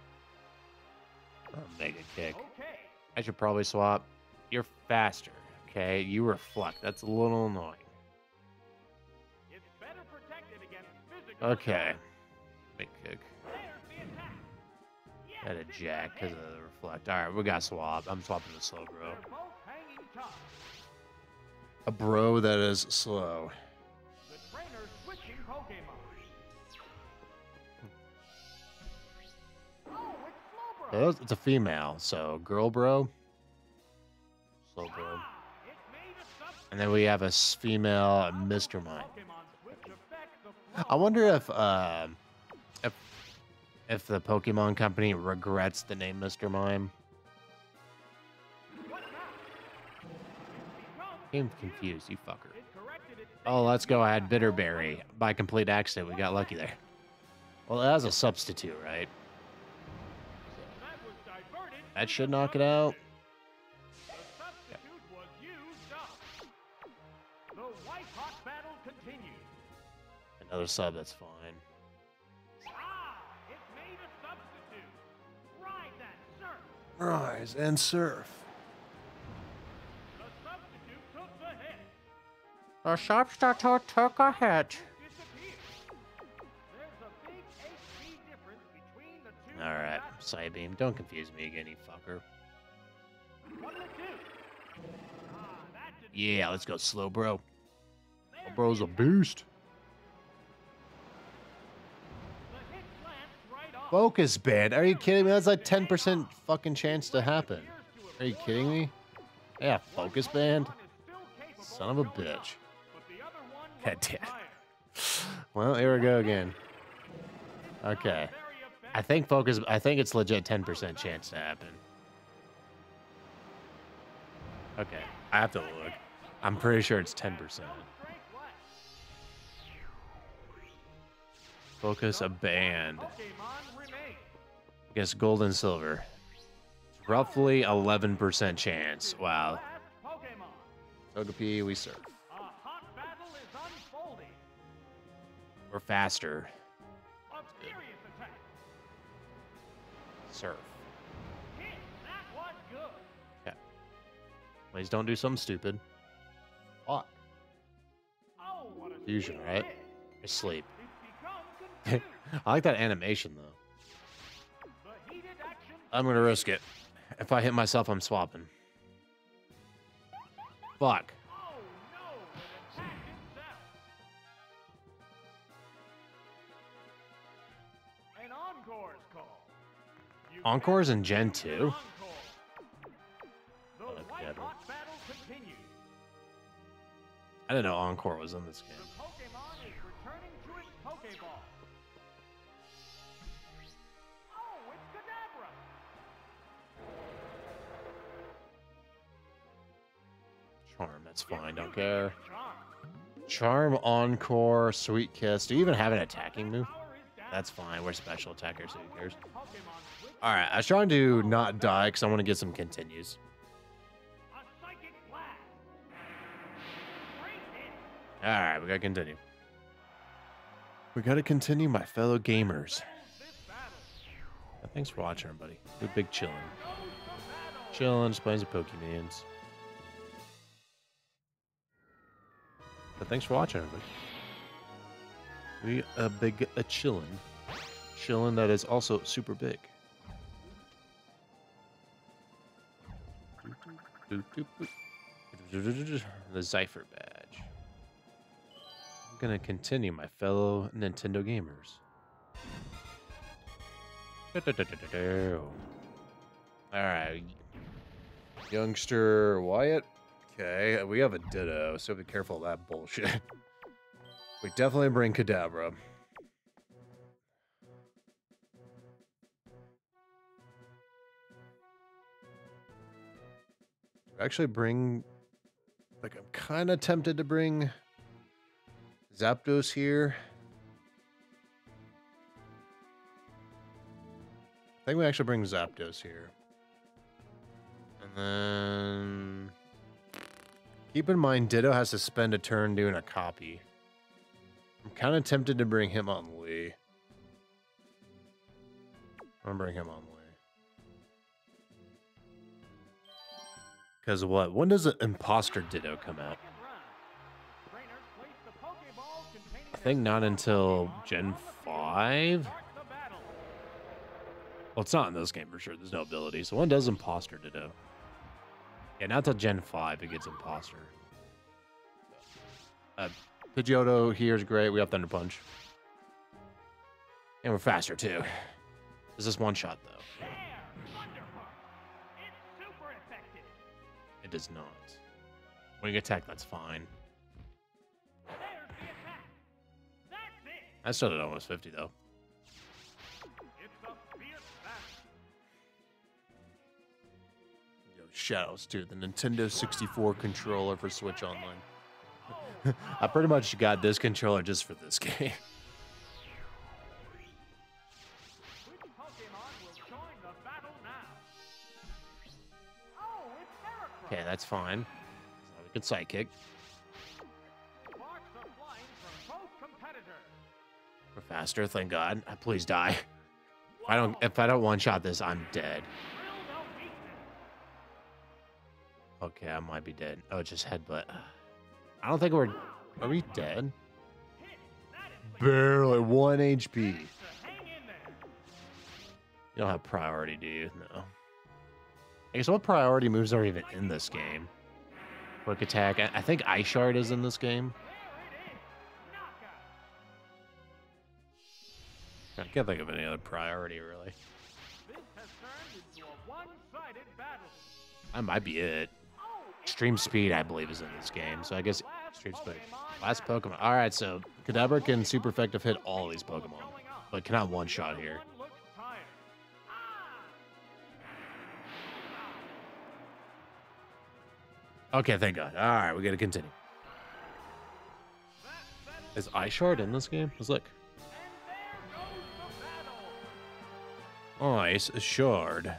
Or a Mega Kick. Okay. I should probably swap. You're faster, okay? You reflect. That's a little annoying. It's better protected against physical Okay. assault. Big kick. There's the attack. Yes, Had a it's jack a because hit. of the reflect. All right, we got swap. I'm swapping the slow bro. They're both hanging tough. A bro that is slow. The trainer's switching Pokemon. Oh, it's Slowbro. So it's a female, so girl bro. Slow bro. Ah, it made a substitute. And then we have a s- female Mister Mime. Pokemon switch affects the I flow. wonder if uh, if if the Pokemon Company regrets the name Mister Mime. What now? It I'm becomes confused, you fucker. It corrected its Oh, let's go. I had Bitterberry. By complete accident, we got lucky there. Well, that was a substitute, right? that was diverted. That to should the knock it out. substitute. The substitute was used up. The white hot battle continues. Another sub, that's fine. Ah, it made a substitute. Ride that surf. Rise and surf. The substitute took the hit. The substitute took a hit. Disappeared. There's a big H P difference between the two. All right, substitutes. Psybeam, don't confuse me again, you fucker. What'll it do? Ah, that didn't Yeah, let's go slow, bro. There's Bro's the a attack. beast. The hit glanced right off. Focus band. Are you kidding me? That's like ten percent fucking chance to happen. Are you kidding me? Yeah, focus band. Son of a bitch. God damn. Well, here we go again. Okay. I think focus. I think it's legit ten percent chance to happen. Okay, I have to look. I'm pretty sure it's ten percent. Focus a band. I guess gold and silver. Roughly eleven percent chance. Wow. Togepi, we surf. A hot battle is unfolding. We're faster. A furious attack. Surf. Hit. That was good. Okay. Please don't do something stupid. What? Oh, what a Fusion, sweet right? hit. I sleep. It's become confused. I like that animation though. The heated action. I'm gonna risk it. If I hit myself, I'm swapping. Fuck. Oh no, it attacked itself. An encore's call. You Encore's in have Gen to two? encore. The Oh, white Pebble. hot battle continues. I didn't know Encore was in this The game. Pokemon is returning to its Pokeball. Oh, it's Kadabra. Charm, that's fine, don't care. Charm. Charm, Encore, Sweet Kiss. Do you even have an attacking move? Power is down. That's fine. We're special attackers, so who cares? Pokemon switch. Alright, I was trying to not die because I want to get some continues. A psychic blast. Great hit. Alright, we gotta continue. We gotta continue, my fellow gamers. This battle. Thanks for watching, everybody. Good big chillin'. Goes the battle. Chillin', just playing some Pokemons. But thanks for watching, everybody. We a big a chillin'. Chillin' that is also super big. The Zypher badge. I'm gonna continue, my fellow Nintendo gamers. Alright. Youngster Wyatt. Okay, we have a Ditto, so be careful of that bullshit. We definitely bring Kadabra. Actually bring, like, I'm kind of tempted to bring Zapdos here. I think we actually bring Zapdos here. And then keep in mind Ditto has to spend a turn doing a copy. I'm kind of tempted to bring him on Lee. I'm gonna bring him on Lee. Because what? When does an Imposter Ditto come out? I think not until Gen five. Well, it's not in this game for sure. There's no ability. So when does Imposter Ditto? Yeah, not till Gen five it gets Imposter. Uh, Pidgeotto here is great. We have Thunder Punch. And we're faster too. This is one shot though. It does not. When you attack, that's fine. I still did almost fifty though. Yo, shouts to the Nintendo sixty-four controller for Switch Online. I pretty much got this controller just for this game. Okay, that's fine. So we could sidekick. We're faster, thank God. Uh, Please die. If I don't, if I don't one-shot this, I'm dead. Okay, I might be dead. Oh, just headbutt. I don't think we're... Are we dead? Barely one H P. You don't have priority, do you? No. I guess what priority moves are even in this game? Quick attack. I, I think Ice Shard is in this game. I can't think of any other priority, really. That might be it. Extreme Speed, I believe, is in this game. So I guess Extreme Speed. Last Pokemon. All right, so Kadabra can super effective hit all these Pokemon, but cannot one-shot here. Okay, thank God. All right, we got to continue. Is Ice Shard in this game? Let's look. Ice Shard.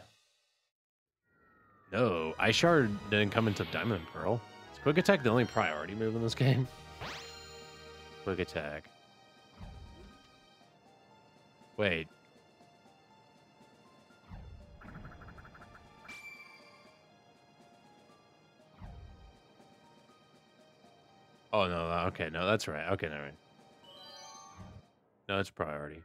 No, Ice Shard didn't come into Diamond and Pearl. Is Quick Attack the only priority move in this game? Quick Attack. Wait. Oh, no, okay, no, that's right. Okay, never mind. No, it's priority.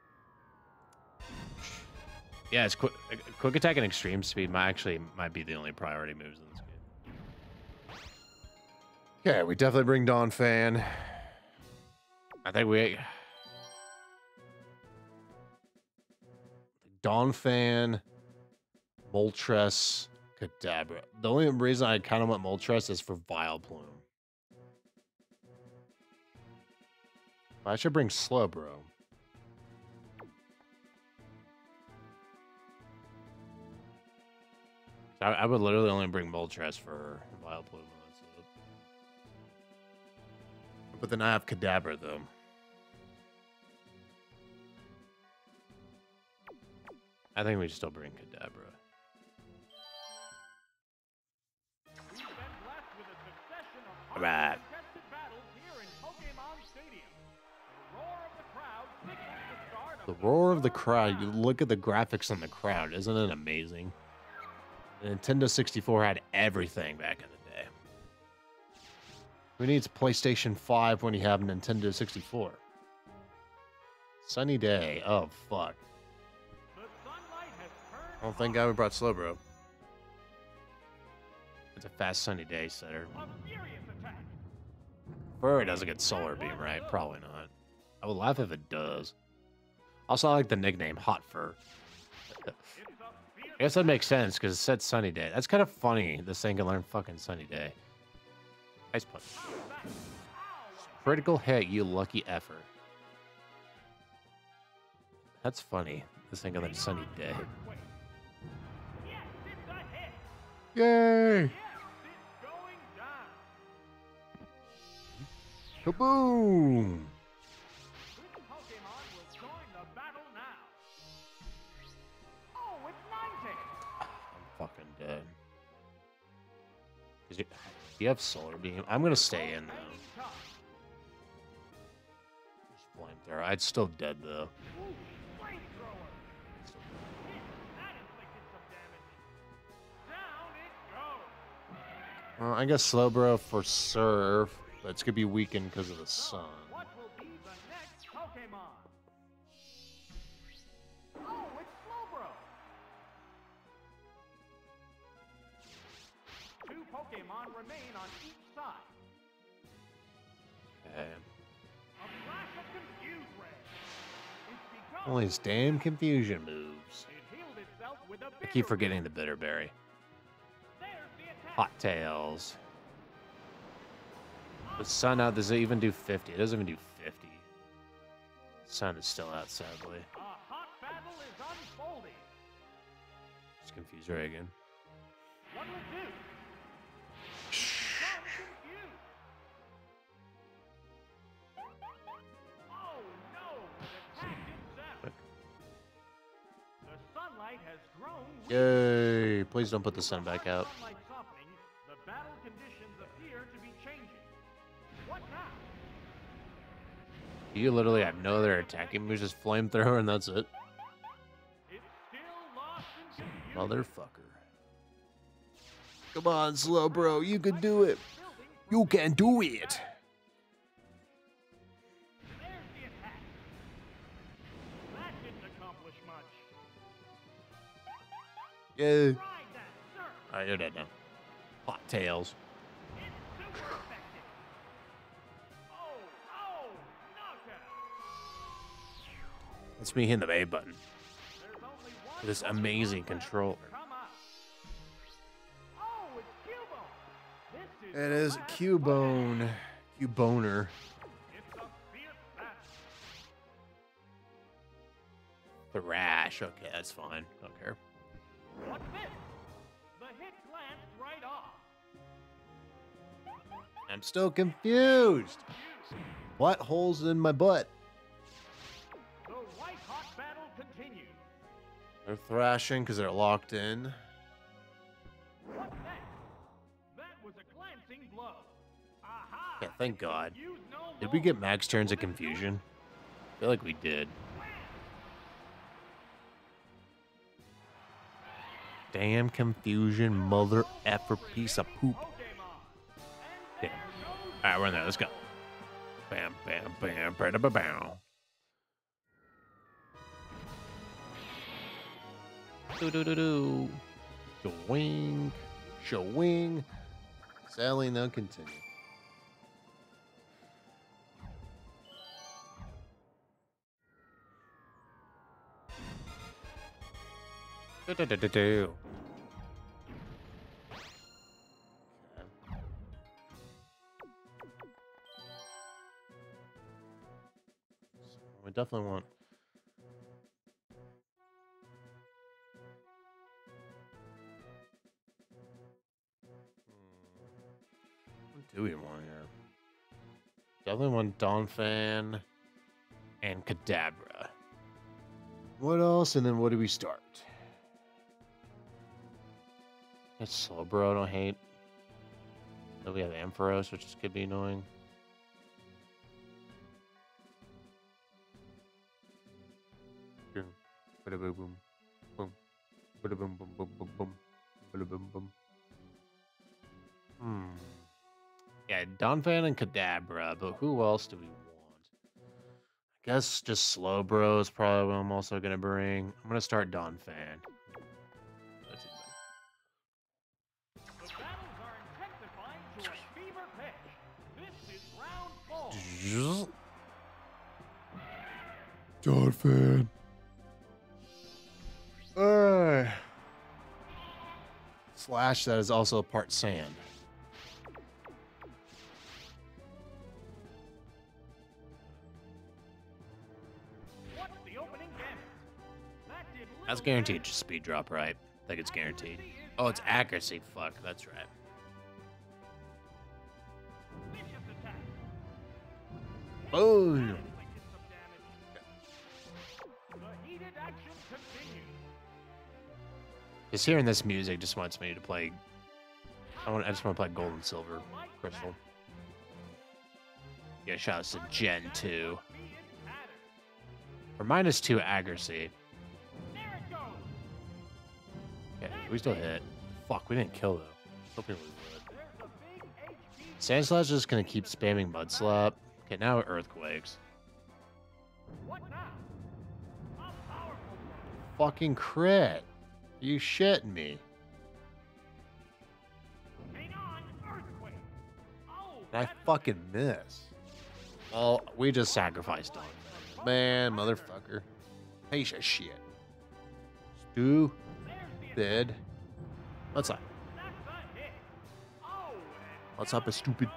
Yeah, it's quick, quick attack and extreme speed might actually might be the only priority moves in this game. Okay, we definitely bring Donphan. I think we... Donphan, Moltres, Kadabra. The only reason I kind of want Moltres is for Vileplume. I should bring Slowbro. I, I would literally only bring Moltres for Vileplume. But then I have Kadabra, though. I think we still bring Kadabra. All right. The roar of the crowd. You look at the graphics on the crowd. Isn't it amazing? The Nintendo sixty-four had everything back in the day. Who needs PlayStation five when you have Nintendo sixty-four? Sunny day. Oh, fuck. I don't think I would brought Slowbro. It's a fast sunny day, Setter. Furry doesn't get Solar Beam, right? Probably not. I would laugh if it does. Also, I like the nickname Hot Fur. I guess that makes sense because it said sunny day. That's kind of funny. This thing can learn fucking sunny day. Ice punch. Critical hit, you lucky effer. That's funny. This thing can learn sunny day. Yay! Kaboom! Which Pokemon will join the battle now? Oh, it's Ninetales! I'm fucking dead. Is it, do you have Solar Beam? I'm gonna stay in though. Hanging tough. Flamethrower. I'd still dead though. Ooh, flamethrower! That inflicted some damage. Down it goes! Well, I guess Slowbro for Surf, but it's gonna be weakened because of the sun. What will be the next Pokemon? Oh, it's Slowbro! Two Pokemon remain on each side. Okay. A flash of Confuse Ray. It's begun. All these damn confusion moves. It healed itself with a I bitter keep forgetting the Bitter Berry. There's the attack. Hot Tails. The sun out, does it even do fifty? It doesn't even do fifty. Sun is still out, sadly. A hot battle is unfolding. Just confuse Ray again. What will it do? Sun confused. Oh no! It attacked itself. The sunlight has grown weak. Yay! Please don't put the sun back out. Sunlight softening, the battle conditions appear to be changing. What now? You literally have no other attacking moves, just Flamethrower, and that's it. It's still lost in confusion. Motherfucker. Come on, Slowbro, you can do it. You can do it. There's the attack. That didn't accomplish much. Yeah. Ride that, sir. Alright, you're dead now. Hot Tails. It's super effective. Oh, oh, knockout. That's me hitting the A button. There's only one This Pokemon amazing left controller. to come out. Oh, it's Cubone. This is It the is last Cubone. Cuboner. It's a fierce battle. Thrash. Okay, that's fine. Don't care. What's this? The hit glanced right off. I'm still confused. What holes in my butt? The white hot battle continues. They're thrashing because they're locked in. What's next? That was a glancing blow. Aha! Yeah, thank God. Use no Did we more. get max turns of confusion? I feel like we did. Damn confusion, mother effer piece of poop. Pokemon. Damn. And there goes Alright, we're in there. Let's go. Bam, bam, bam, bam, bam, bam. Do do do do. Showing, showing. Sailing, now continue. Do do do do do. Okay. We definitely want. What do we want here? Definitely want Donphan and Kadabra. What else? And then what do we start? It's Slowbro, I don't hate. Then we have Ampharos, which is, could be annoying. Boom, bada boom, boom, boom, bada boom, boom, boom, boom, boom, bada boom, boom. Hmm. Yeah, Donphan and Kadabra, but who else do we want? I guess just Slowbro is probably what I'm also gonna bring. I'm gonna start Donphan. That's it. The battles are intensifying to a fever pitch. This is round four. Donphan. Uh, slash that is also part sand. What's the opening damage? That did That's little guaranteed damage. just speed drop, right? I think it's guaranteed. Accuracy is Oh, it's back. accuracy. Fuck, that's right. Vicious attack. Oh. Did some damage. The heated action continues. Just hearing this music just wants me to play. I want. I just want to play Gold and Silver Crystal. Yeah, shout out to Gen two. For minus two accuracy. There it goes. Okay, we still hit. Fuck, we didn't kill though. Hoping we would. There's a big H P. Sandslash is just gonna keep spamming Mud Slap. Okay, now earthquakes. What now? A powerful blow. Fucking crit. You shitting me? Hang on, earthquake. Oh, And I that's fucking miss. Well, we just sacrificed him. Man, motherfucker. Piece of shit. Stu. there's the Dead. What's up? That's a hit. Oh, and What's up, a stupid?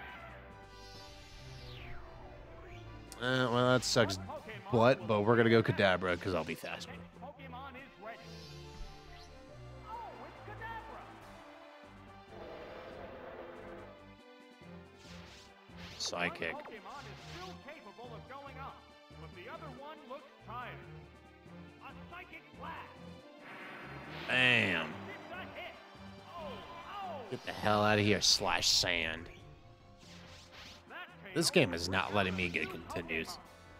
Uh, well, that sucks butt, but we're gonna go Kadabra because I'll be faster. Pokemon is ready. Oh, it's Kadabra. Psychic. One Pokemon is still capable of going up, but the other one looks tired. A psychic blast. Bam. It's a hit. Oh, oh. Get the hell out of here, slash sand. That paid This off. game is not letting me get continues.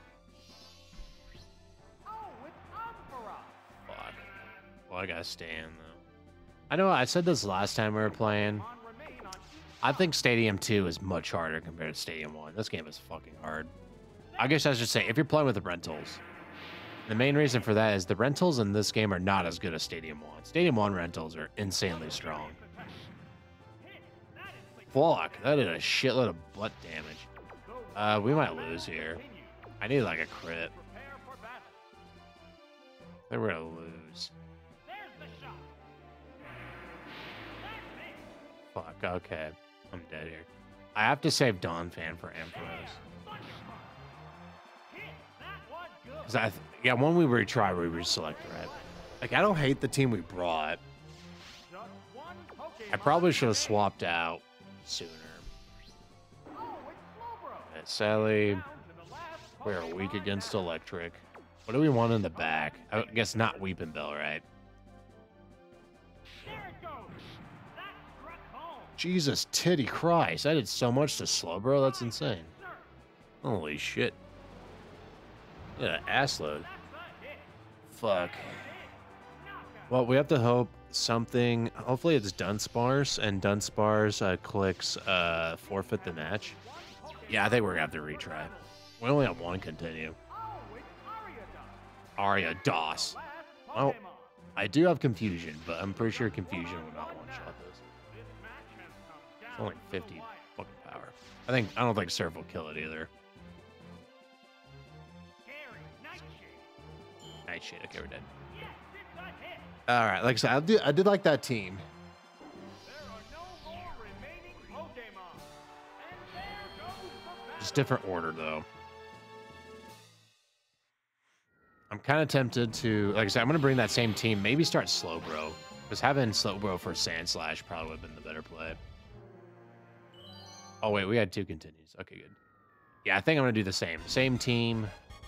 Oh, it's Ampharos. Fuck. Well, I gotta stay in, though. I know I said this last time we were playing. Pokemon remain on each I think Stadium two is much harder compared to Stadium one. This game is fucking hard. I guess I should say, if you're playing with the rentals, the main reason for that is the rentals in this game are not as good as Stadium one. Stadium one rentals are insanely strong. hit. That is Fuck, that did a shitload of butt damage. the Uh, we might lose here. continue. I need like a crit. Prepare for battle. I think we're gonna lose. There's the shot. That's it. Fuck, okay. I'm dead here. I have to save Donphan for Ampharos. Hit. That was good. Cause I, th- yeah, when we retry, we reselect, right? Like, I don't hate the team we brought. Just one Pokemon I probably should have remaining. swapped out sooner. Oh, it's Slowbro. But sadly, Down to the last we are weak Pokemon against left. electric. What do we want in the back? I guess not Weeping Bell, right? There it goes. That struck home. Jesus, titty Christ. I did so much to Slowbro. That's insane. Sir, Holy shit. Yeah, ass load. that's a hit. Fuck. Hit. Knockout. Well, we have to hope something. Hopefully, it's Dunsparce, and Dunsparce uh, clicks uh, forfeit the match. One Pokemon Yeah, I think we're gonna have to retry. We only have one continue. Oh, it's Ariados. Aria DOS. Last Oh. Pokemon. I do have Confusion, but I'm pretty sure Confusion will not one shot this. This match has come down It's only to the fifty wire. fucking power. I think I don't think Surf will kill it either. Scary Nightshade. Nightshade, okay, we're dead. Yes, it's a hit. All right, like I said, I did, I did like that team. There are no more remaining Pokemon. And there goes the battle. Just different order though. I'm kind of tempted to, like I said, I'm gonna bring that same team. Maybe start Slowbro, because having Slowbro for Sandslash probably would have been the better play. Oh wait, we had two continues. Okay, good. Yeah, I think I'm gonna do the same. Same team.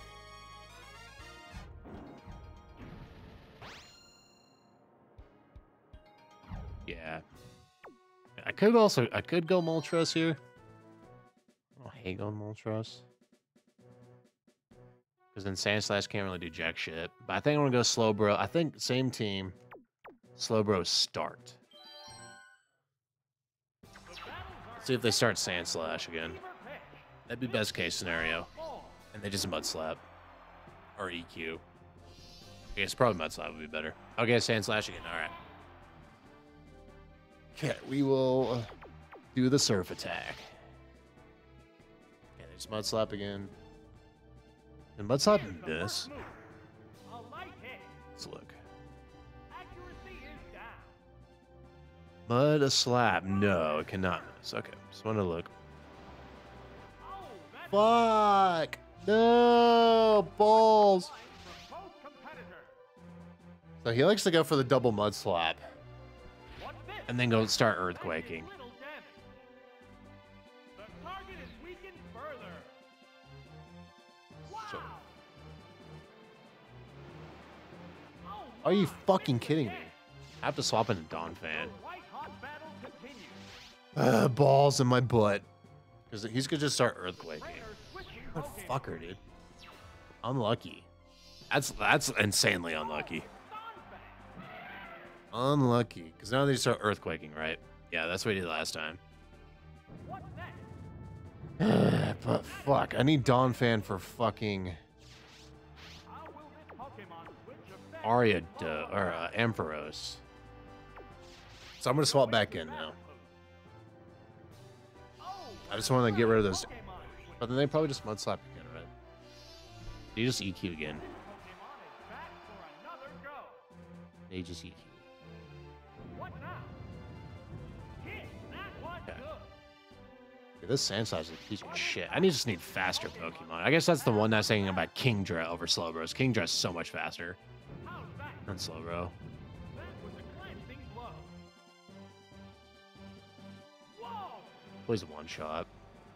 Yeah. I could also, I could go Moltres here. I hate going Moltres. Because then Sandslash can't really do jack shit. But I think I'm going to go Slowbro. I think same team. Slowbro start. Let's see if they start Sandslash again. That'd be best case scenario. And they just Mud Slap. Or E Q. I guess probably Mud Slap would be better. Okay, Sandslash again. Alright. Okay, we will uh, do the Surf Attack. Okay, there's Mud Slap again. And Mud Slap miss. A light hit. Let's look. Accuracy is down. Mud Slap. No, it cannot miss. Okay, just want to look. Oh, that's Fuck! No! Balls! from both competitors. So he likes to go for the double Mud Slap. What's this? And then go start That did Earthquaking. little damage. The target is weakened further. Are you fucking kidding me? I have to swap into Donphan. The white-hot battle continues. Uh, balls in my butt. Because he's gonna just start earthquaking. Trainers switching What a Pokemon. fucker, dude. Unlucky. That's that's insanely unlucky. Donphan. Unlucky. Because now they start earthquaking, right? Yeah, that's what he did last time. What's next? But fuck, I need Donphan for fucking How will this Pokemon switch affect Aria the Du- ball? or uh, Ampharos. So I'm gonna swap back in now. Oh, I just want to get rid of those. Pokemon switch. But then they probably just mud slap again, right? You just E Q again. Pokemon is back for another go. They just E Q. What now? Hit. That was Okay. good. Dude, this Sandslash is a piece of shit. I need just need faster Pokemon. I guess that's the one that's saying about Kingdra over Slowbro. Kingdra is so much faster How's that? than Slowbro. That was a glancing blow. Whoa! Plays a one shot.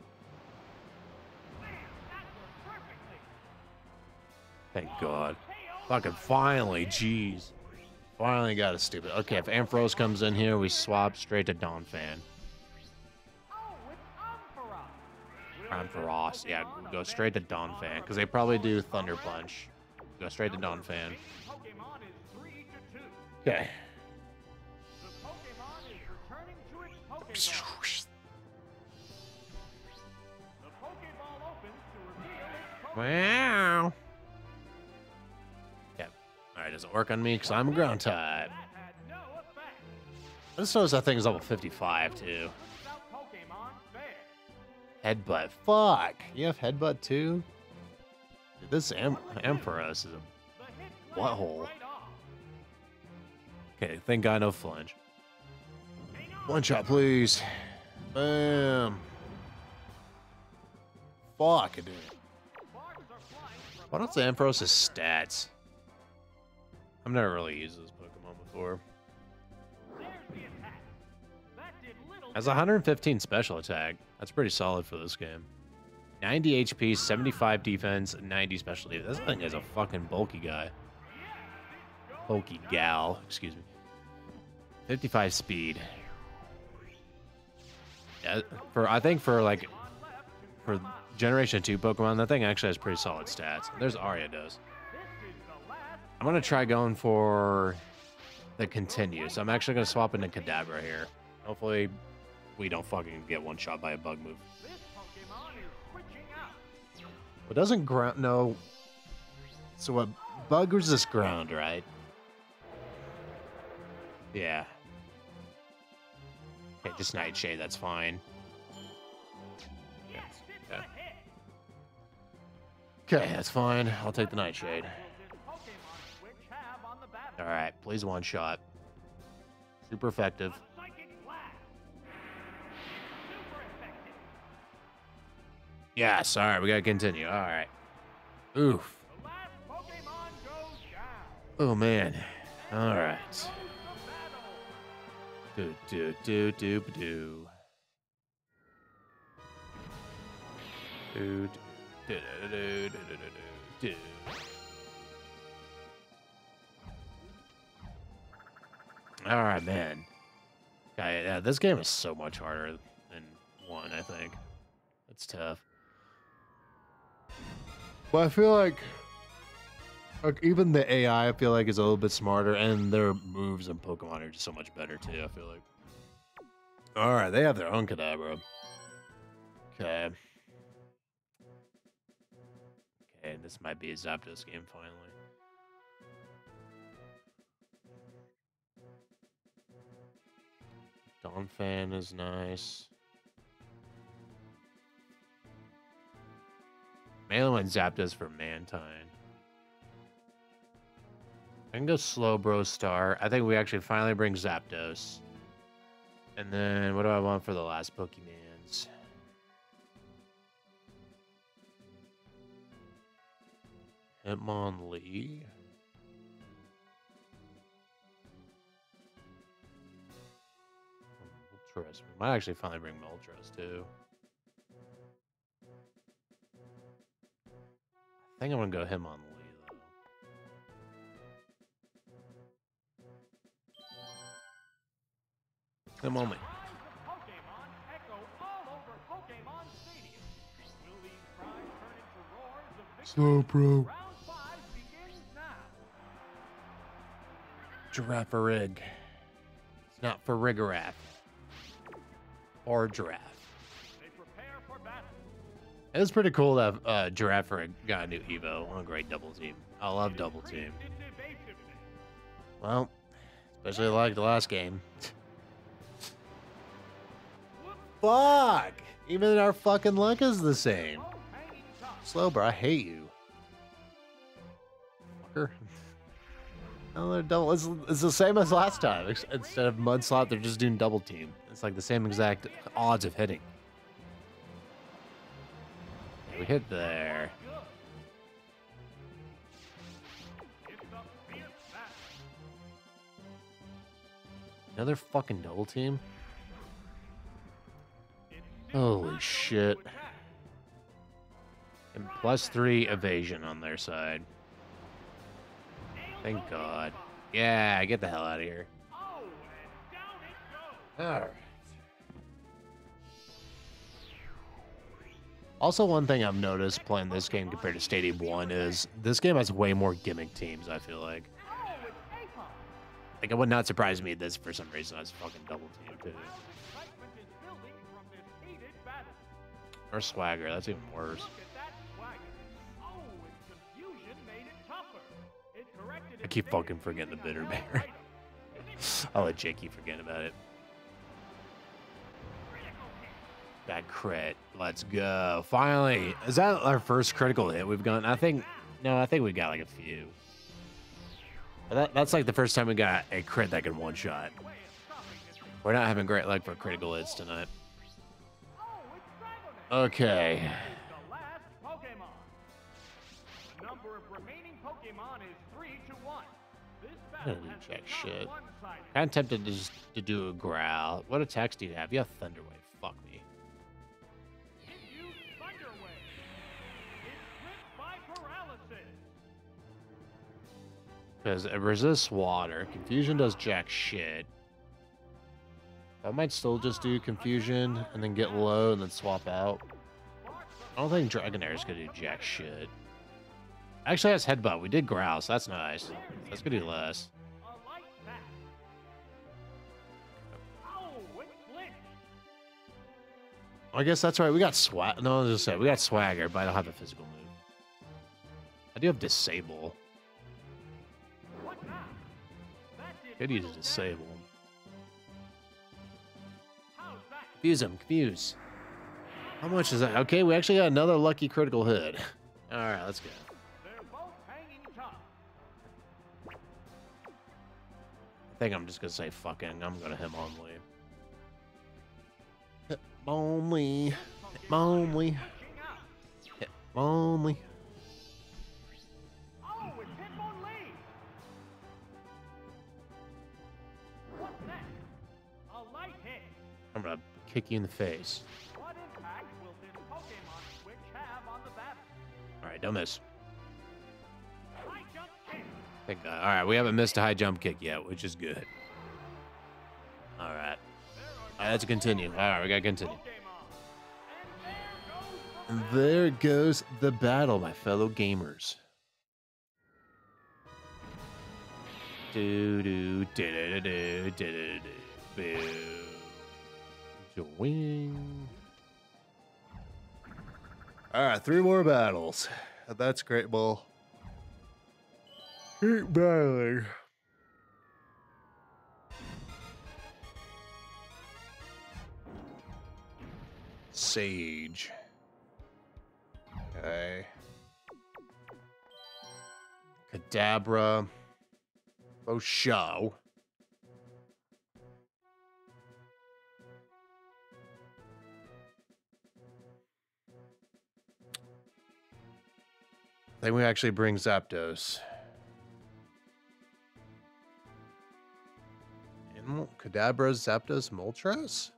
Man, that worked perfectly. Thank God. K O Fucking finally, jeez. Finally got a stupid. Okay, if Ampharos comes in here, we swap straight to Donphan. Oh, it's Ampharos. Will Ampharos, this yeah, Pokemon go affect straight to the Donphan, ball? because they probably do Thunder Punch. Go straight to Donphan. Pokemon is three to two. Okay. The Pokemon is returning to its Pokeball. The Pokeball opens to reveal its Pokemon. Wow. Yeah. Alright, does it work on me? Because I'm a ground type. That had no effect. I just noticed that thing is level fifty-five, too. Switches out Pokemon fair. Headbutt. Fuck. You have Headbutt, too? Dude, this Am Ampharos is a... The hit Butthole. right off. Okay, thank God no flinch. Hang on. One shot, please. Bam. Fuck, dude. Sparks are flying from What else Ampharos' stats? I've never really used this Pokemon before. There's the attack. That did little Has one hundred fifteen special attack. That's pretty solid for this game. ninety H P, seventy-five defense, ninety special defense. This thing is a fucking bulky guy. Bulky gal, excuse me. fifty-five speed. Yeah, for I think for like for Generation two Pokemon, that thing actually has pretty solid stats. There's Ariados. This is the last. I'm gonna try going for the continue. So I'm actually gonna swap into Kadabra here. Hopefully we don't fucking get one shot by a bug move. This Pokemon is switching out. What doesn't ground no so what bug resist ground, right? Yeah. Okay, just Nightshade, that's fine. Yes, it's Yeah. a hit. Okay, that's fine. I'll take the Nightshade. Will this Pokemon switch have on the battle? Alright, please one shot. Super effective. A psychic blast. Super effective. Yes, alright, we gotta continue. Alright. Oof. The last Pokemon goes down. Oh man. Alright. Goes the battle. Do do do do do. Do do do do do do do do. All right, man. Okay, yeah, this game is so much harder than one. I think it's tough. But I feel like, like even the A I, I feel like is a little bit smarter, and their moves and Pokemon are just so much better too. I feel like. All right, they have their own Kadabra. Okay. Okay, this might be a Zapdos game finally. Donphan is nice. Mainly went Zapdos for Mantine. I can go Slowbro Star. I think we actually finally bring Zapdos. And then what do I want for the last Pokemans? Hitmonlee. Moltres. We might actually finally bring Moltres too. I think I'm gonna go Hitmonlee though. Come on, me. Pokemon echo all over Pokemon Stadium. Will these cries turn into roars of victory? Slow, bro. Round five begins now. Giraffe rig. It's not for Rigorath. Or giraffe. They prepare for battle. It was pretty cool that uh, Giraffe rig got a new Evo on a great double team. I love double team. Increased in evasiveness. Well, especially like the last game. Fuck! Even our fucking luck is the same. Low hanging top. Slowbro, I hate you. Fucker. No, they're double. It's, it's the same as last time. Ex- Instead of mud slot, they're just doing double team. It's like the same exact odds of hitting. We hit there. Good. It's a fierce battle. Another fucking double team? It's Holy not shit. to attack. And plus three evasion on their side. Thank God. Yeah, get the hell out of here. Oh, and down it goes. Alright. Also, one thing I've noticed playing this game compared to Stadium one is this game has way more gimmick teams, I feel like. Oh, it's Apom. Like, it would not surprise me this for some reason. I was fucking double team, too. Wild excitement is building from this heated battle. Or Swagger, that's even worse. Look at that swagger. Oh, its confusion made it tougher. It corrected I its keep vision fucking forgetting the using a bitter held bear. item. I'll let Jake keep forgetting about it. Critical hit. Bad crit. Let's go. Finally. Is that our first critical hit we've gotten? I think, no, I think we got like a few. But That, that's like the first time we got a crit that could one shot. Way of stopping this. We're not having great luck for critical hits tonight. Oh, it's Dragonair. Okay. The last Pokemon. The number of remaining Pokemon is three to one. This battle Doesn't has jack become shit. one-sided. Kind of tempted to just to do a growl. What attacks do you have? You have Thunder Wave. Fuck me. It used Thunder Wave. It's gripped by paralysis. Because it resists water. Confusion does jack shit. I might still just do Confusion and then get low and then swap out. I don't think Dragonair is gonna do jack shit. Actually, that's Headbutt. We did growl, so that's nice. That's gonna do less. A light attack. Oh, it flinched. I guess that's right. We got swag. No, I was just saying we got Swagger, but I don't have a physical move. I do have Disable. What now? That did Could use a little Disable. damage. How's that? Confuse him. Confuse. How much is that? Okay, we actually got another lucky critical hit. All right, let's go. They're both hanging tough. I think I'm just gonna say fucking. I'm gonna hit Hitmonlee. Hitmonlee. Hitmonlee. Switching out. Hitmonlee. Oh, it's Hitmonlee. What's next? A light hit. I'm gonna kick you in the face. What impact will this Pokemon switch have on the battle? All right, don't miss. High jump kick. Thank God. All right, we haven't missed a high jump kick yet, which is good. All right. All right, let's continue. All right, we gotta continue. Pokemon. And there goes the And there goes the battle, my fellow gamers. Do do do do do do do do. Wing. All right, three more battles. That's great, Bull. Keep battling. Sage. Okay. Kadabra. Osho. Then we actually bring Zapdos. And Kadabra, Zapdos, Moltres?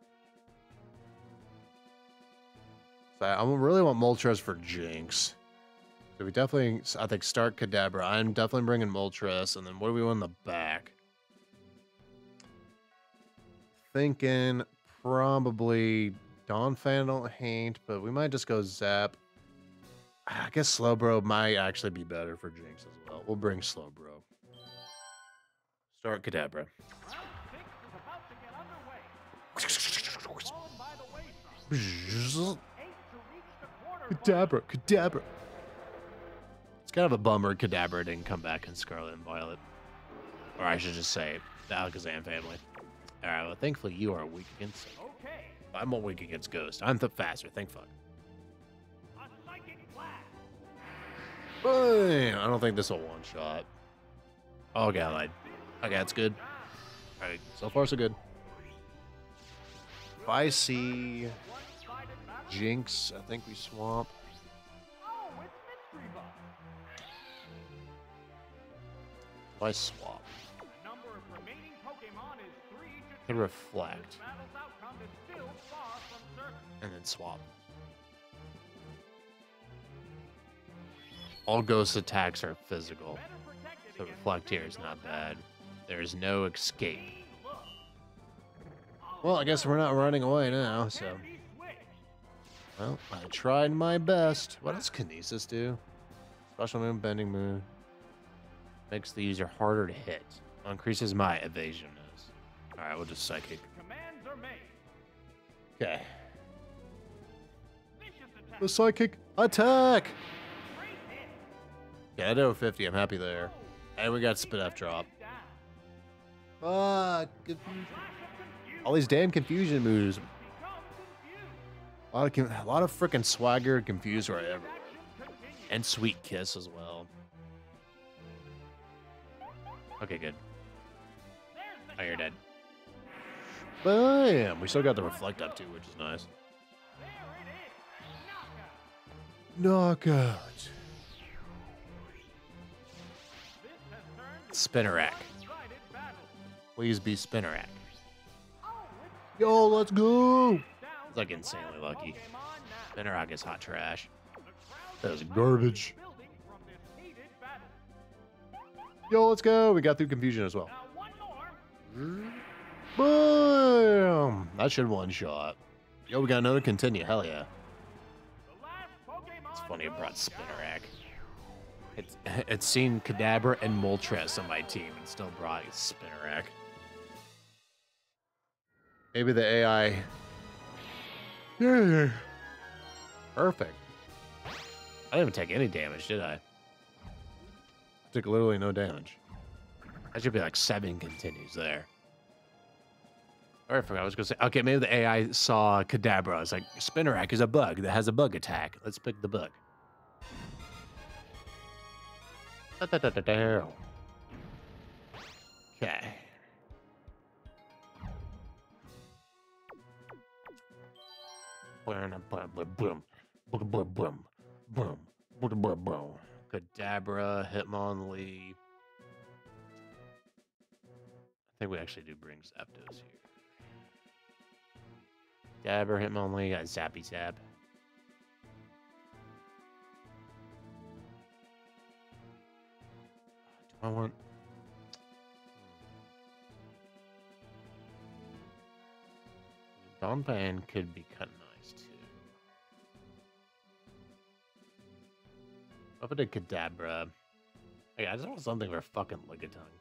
So I really want Moltres for Jinx. So we definitely, I think, start Kadabra. I'm definitely bringing Moltres. And then what do we want in the back? thinking probably Donphan don't hate, but we might just go Zap. I guess Slowbro might actually be better for Jinx as well. We'll bring Slowbro. Start Kadabra. Round six is about to get underway. Fallen by the wayside. Eight to reach the quarterfinals. Kadabra, Kadabra. It's kind of a bummer Kadabra didn't come back in Scarlet and Violet. Or I should just say, the Alakazam family. Alright, well, thankfully you are weak against... Okay. I'm more weak against Ghost. I'm the faster, thank fuck. A psychic blast. Bam! I don't think this will one-shot. Oh, okay, I lied. Okay, that's good. Alright, so far so good. If I see One-sided battle. Jinx, I think we swamp. Oh, it's Mystery Bug. If I swap, The number of remaining Pokemon is three to to two. reflect, This battle's outcome is still far from certain. and then swap. All Ghost attacks are physical, Better protected so against reflect here is physical not attacks. bad. There is no escape. Keen look. Oh, Well, I guess we're not running away now, so... can be switched. Well, I tried my best. What does Kinesis do? Special move, bending move. Makes the user harder to hit. Increases my evasiveness. Alright, we'll just Psychic. Commands are made. Okay. Vicious attack. The Psychic attack! Great hit. Yeah, I did fifty. I'm happy there. Oh, And we got Spit F drop. down. Fuck. Flash of confusion. All these damn confusion moves. Become confused. A lot of, con- a lot of freaking swagger and confuse right everywhere. Action continues. And Sweet Kiss as well. Okay, good. There's the Oh, you're shot. dead. Bam! We still got the Reflect up too, which is nice. There it is. Knockout. Knockout. This has turned Spinnerack. one-sided battle. Please be Spinnerack. Oh, it's Yo, let's go! down It's like to the insanely last lucky. Pokemon now. Spinnerack is hot trash. The crowd That was is garbage. building from this heated battle. Yo, let's go! We got through confusion as well. Now one more. Boom! That should one shot. Yo, we got another continue. Hell yeah. The last Pokemon It's funny it brought goes down. Spinnerack. It's it's seen Kadabra and Moltres on my team and still brought Spinnerack. Maybe the A I. Yeah. Perfect. I didn't even take any damage, did I? Took literally no damage. That should be like seven continues there. Or I forgot I was gonna say. Okay, maybe the A I saw Kadabra. It's like Spinnerack is a bug that has a bug attack. Let's pick the bug. Da-da-da-da-da. Okay. Boom, boom, boom, boom, boom, boom, boom, boom, boom, boom. Kadabra, Hitmonlee. I think we actually do bring Zapdos here. Kadabra, Hitmonlee, got Zappy Zap. Do I want? Donphan could be kind of nice too. What if I did Kadabra? Hey, I just want something for fucking Lickitung.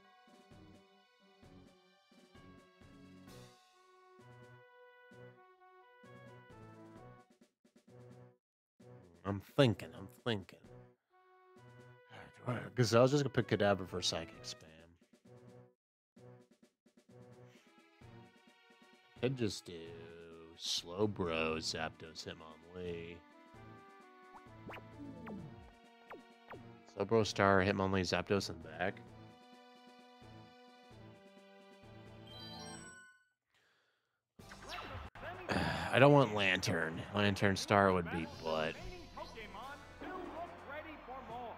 I'm thinking, I'm thinking. Because I was just gonna pick Kadabra for Psychic Spam. Could just do Slowbro, Zapdos, Hitmonlee. Slowbro, Star, Hitmonlee, Zapdos, and back. I don't want Lantern. Lantern Star would be butt. Remaining Pokemon still look ready for more.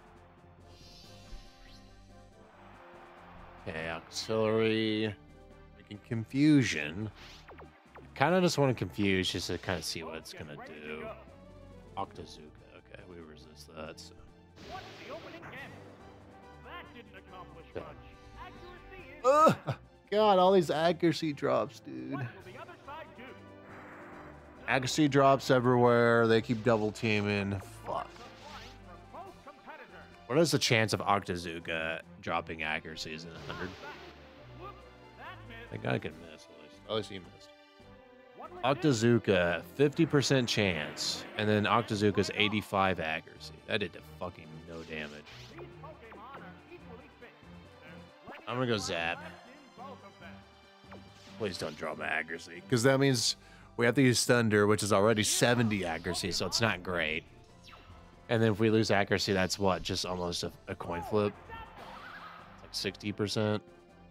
Okay, Auxiliary. Making Confusion. Kind of just want to confuse just to kind of see what it's gonna Ready to do. go. Octazooka. Okay, we resist that. So. What's the opening gambit? That didn't accomplish Okay. much. Accuracy is Ugh! god, all these accuracy drops, dude. What will the other side do? Accuracy drops everywhere. They keep double teaming. Fuck. Supplying from both competitors. What is the chance of Octazooka dropping accuracies in one hundred? Whoop, that missed. I think I can miss at least. At least he missed. What'll it do? Octazooka, fifty percent chance. And then Octazooka's eighty-five accuracy. That did fucking no damage. These Pokemon are equally fit. There's plenty I'm gonna go of Zap. left in both of them. Please don't drop my accuracy. Because that means we have to use Thunder, which is already seventy accuracy, so it's not great. And then if we lose accuracy, that's what? Just almost a, a coin flip? Like sixty percent?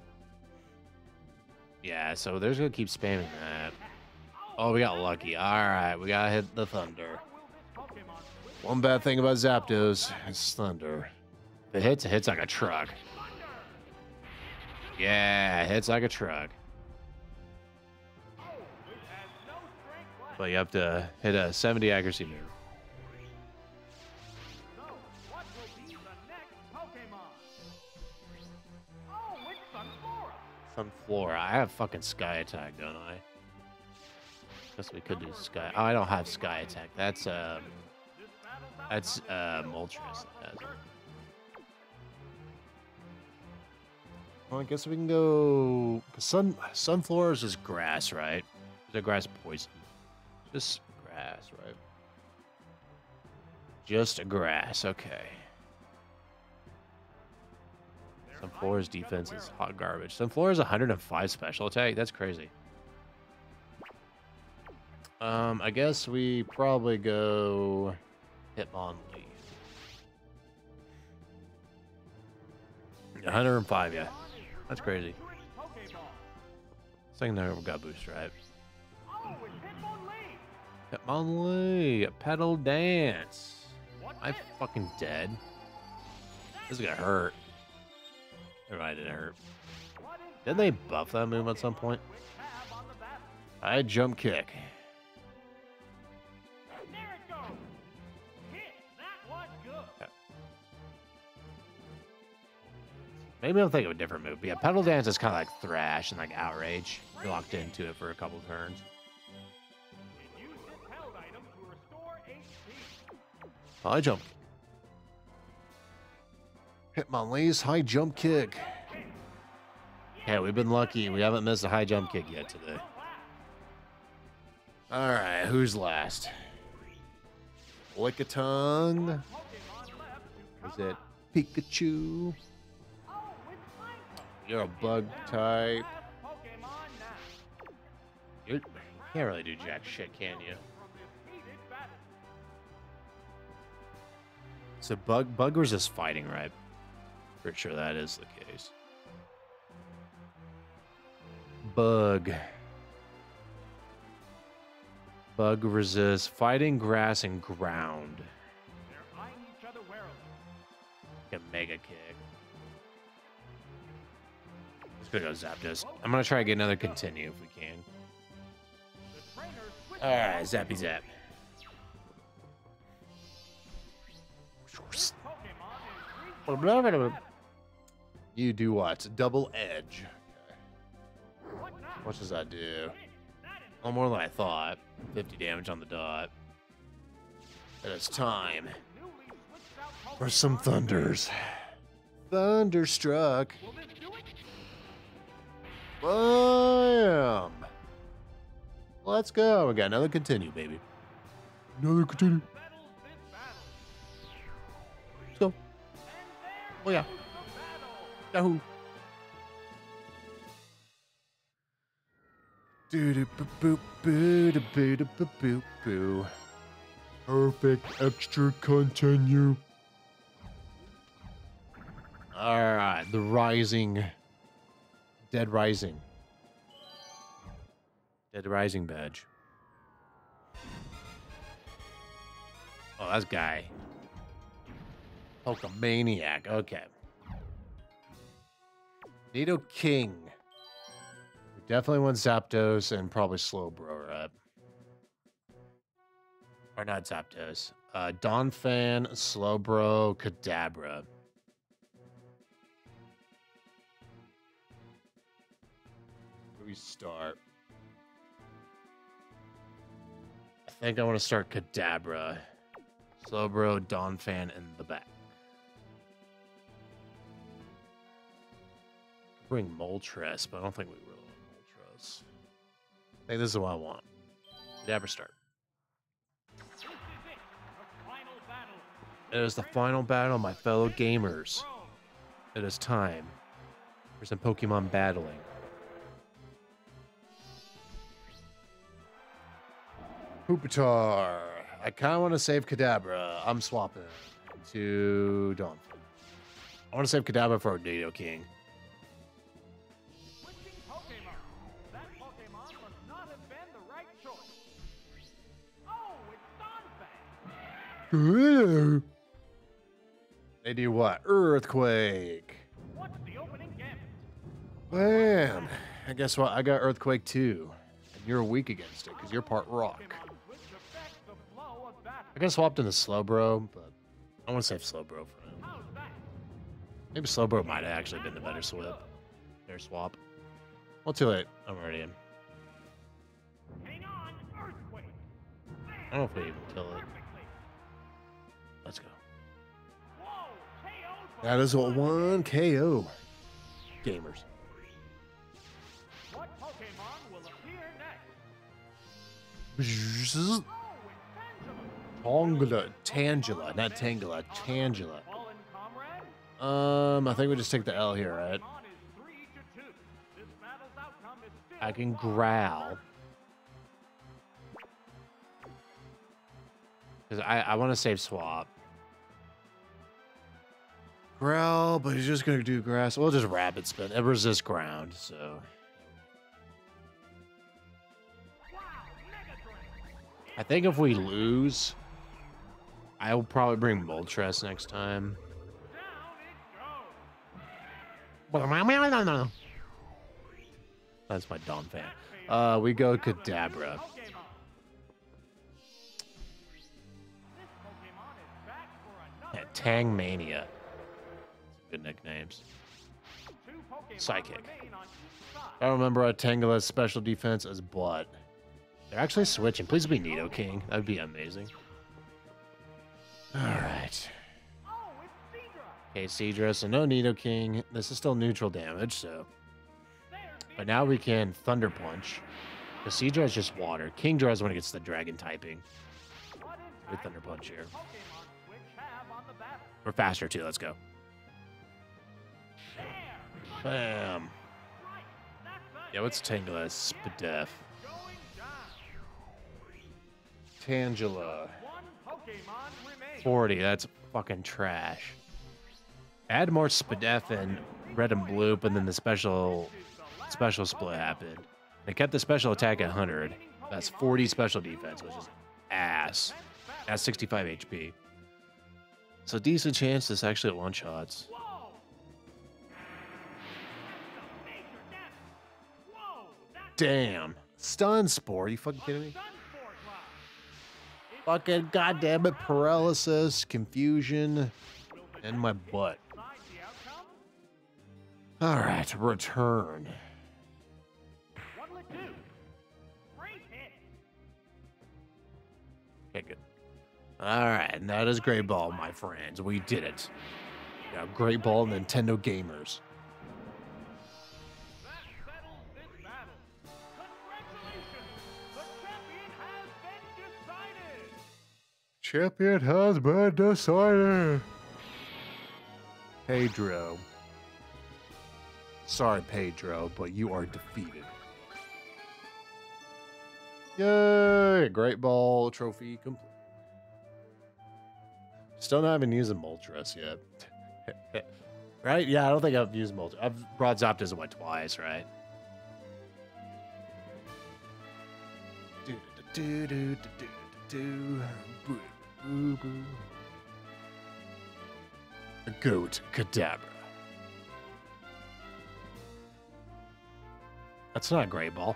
Yeah, so they're just gonna keep spamming that. Oh, we got lucky. Alright, we gotta hit the Thunder. One bad thing about Zapdos is Thunder. If it hits, it hits like a truck. Yeah, it hits like a truck. But you have to hit a seventy accuracy move. So, what will be the next Pokemon? Oh, it's Sunflora. Sunflora. I have fucking Sky Attack, don't I? Guess we could do Sky. Oh, I don't have Sky Attack. That's um, that's uh, Moltres that has it. Well, I guess we can go. Cause Sun Sunflora is just grass, right? Is it grass poison? Just grass, right? Just grass. Okay. Sunflora's defense is hot garbage. Sunflora's one hundred five special attack. That's crazy. Um, I guess we probably go Hitmonlee. one hundred five, yeah. That's crazy. Second there we got boost right. Oh, it's Hitmonlee. Hitmonlee, Petal Dance. I'm fucking dead. This is gonna hurt. Everybody didn't hurt. Didn't they buff that move at some point? I jump kick. There it goes. Hit. That was good. Maybe I'm thinking of a different move. But yeah, Petal Dance is kind of like Thrash and like Outrage. You're locked into it for a couple turns. It used its held item to restore H P. High jump. Hitmonlee's high jump kick. Yeah, we've been lucky. We haven't missed a high jump kick yet today. All right, who's last? Lickitung. Is it Pikachu? You're a bug type. You're, you can't really do jack shit, can you? So bug bug resist fighting, right? Pretty sure that is the case. Bug. Bug resist fighting, grass, and ground. They're eyeing each other warily. A mega kick. Let's go Zapdos. I'm gonna try to get another continue if we can. The trainers switch Alright, zappy zap. Pokemon is You do what? Double edge. what now? What does that do? Hit. That is Oh, more than I thought. fifty damage on the dot. It is time newly switched out for some Pokemon. thunders. Thunderstruck. Will this do it? Bam! Let's go. We got another continue, baby. Another continue. Settles this battle. Let's go. And there Oh, yeah. goes the battle. Yahoo! Doo doo boo boo boo doo boo doo boo boo boo. Perfect extra continue. Alright, the rising. Dead Rising. Dead Rising badge. Oh, that's Guy. Pokemaniac. Okay. Nido King. We definitely want Zapdos and probably Slowbro, right? Or not Zapdos. Uh, Donphan, Slowbro, Kadabra. we start? I think I want to start Kadabra. Slowbro, Donphan in the back. Bring Moltres, but I don't think we really want Moltres. I think this is what I want. Kadabra start. This is it, the final battle. It is the final battle, my fellow gamers. It is time for some Pokemon battling. Pupitar. I kind of want to save Kadabra. I'm swapping to Donphan. I want to save Kadabra for Nidoking. Switching Pokemon. That Pokemon must not have been the right choice. Oh, it's Donphan. They do what? Earthquake. What's the opening gambit? Bam. And guess what? I got Earthquake too. And you're weak against it because you're part rock. Pokemon switch affects the flow of battle. I could have swapped into Slowbro, but I want to save Slowbro for now. How's that? Maybe Slowbro might have actually been the better swap. Their swap. Well, too late. I'm already in. Hang on, Earthquake. I don't know if we even kill it. Perfectly. Let's go. Whoa, K O'd for That is a one. one K O. Gamers. What Pokemon will appear next? Tangela. Oh, it's Tangela. Tangela. Tangela. Not Tangela. Tangela. Fallen comrade? Um, I think we just take the L here, right? Pokemon is three to two. This battle's outcome is still I can far. growl. Because I, I want to save swap. Growl, but he's just going to do grass. We'll just rapid spin. It resists ground, so. Wow, Mega Drain. I think if we lose, I will probably bring Moltres next time. Down it goes. That's my Donphan. Uh, we go Kadabra. Pokemon. This Pokemon is back for Yeah, another Tang Mania. Good nicknames. two Pokemon Psychic. remain on each side. I remember a Tangela's special defense as Blood. They're actually switching. Please be Nidoking. That would be amazing. Alright. Oh, it's Seadra. Okay, Seadra, so no Nidoking. This is still neutral damage, so. There's But now we can Thunder Punch. The Seadra is just water. Kingdra is when it gets the dragon typing. what With impact Thunder Punch will here. this Pokemon switch have on the battle? We're faster too. Let's go. There. Bam. Right. That's a Yeah, what's hit. Tangela? Spadef. Going down. Tangela. One Pokemon remains. forty. That's fucking trash. Add more Spadef and red and blue, and then the special special split happened. They kept the special attack at one hundred. That's forty special defense, which is ass. That's sixty-five H P. So decent chance this actually one shots. Whoa. That's some major damage. Whoa. That's Damn. Stun Spore. You fucking kidding me? Sunspore Cloud. It's Fucking goddamn it. Paralysis, confusion, will the and my butt. decide the outcome? All right, return. What'll it do? Great hit. Okay, good. All right, and that is Great Ball, my friends. We did it. Yeah, Great Ball, Nintendo gamers. That settles this battle. Congratulations! The champion has been decided! Champion has been decided. Pedro. Sorry, Pedro, but you are defeated. Yay! Great Ball trophy complete. Still not even using Moltres yet. Right? Yeah, I don't think I've used Moltres. I've brought Zapdos what twice, right? Do do do do do do do. Boo boo boo. Goat Kadabra. That's not a Great Ball.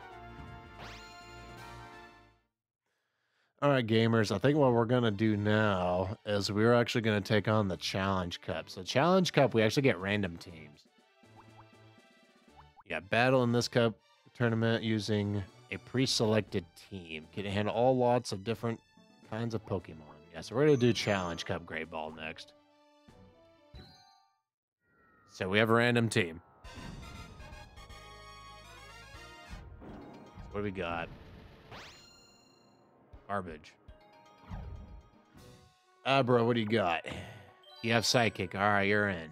All right, gamers. I think what we're going to do now is we're actually going to take on the Challenge Cup. So Challenge Cup, we actually get random teams. You got battle in this cup tournament using a pre-selected team. Can handle all lots of different kinds of Pokemon. Yeah, so we're gonna do Challenge Cup Great Ball next. So we have a random team. What do we got? Garbage. Abra, what do you got? You have Psychic. All right, you're in.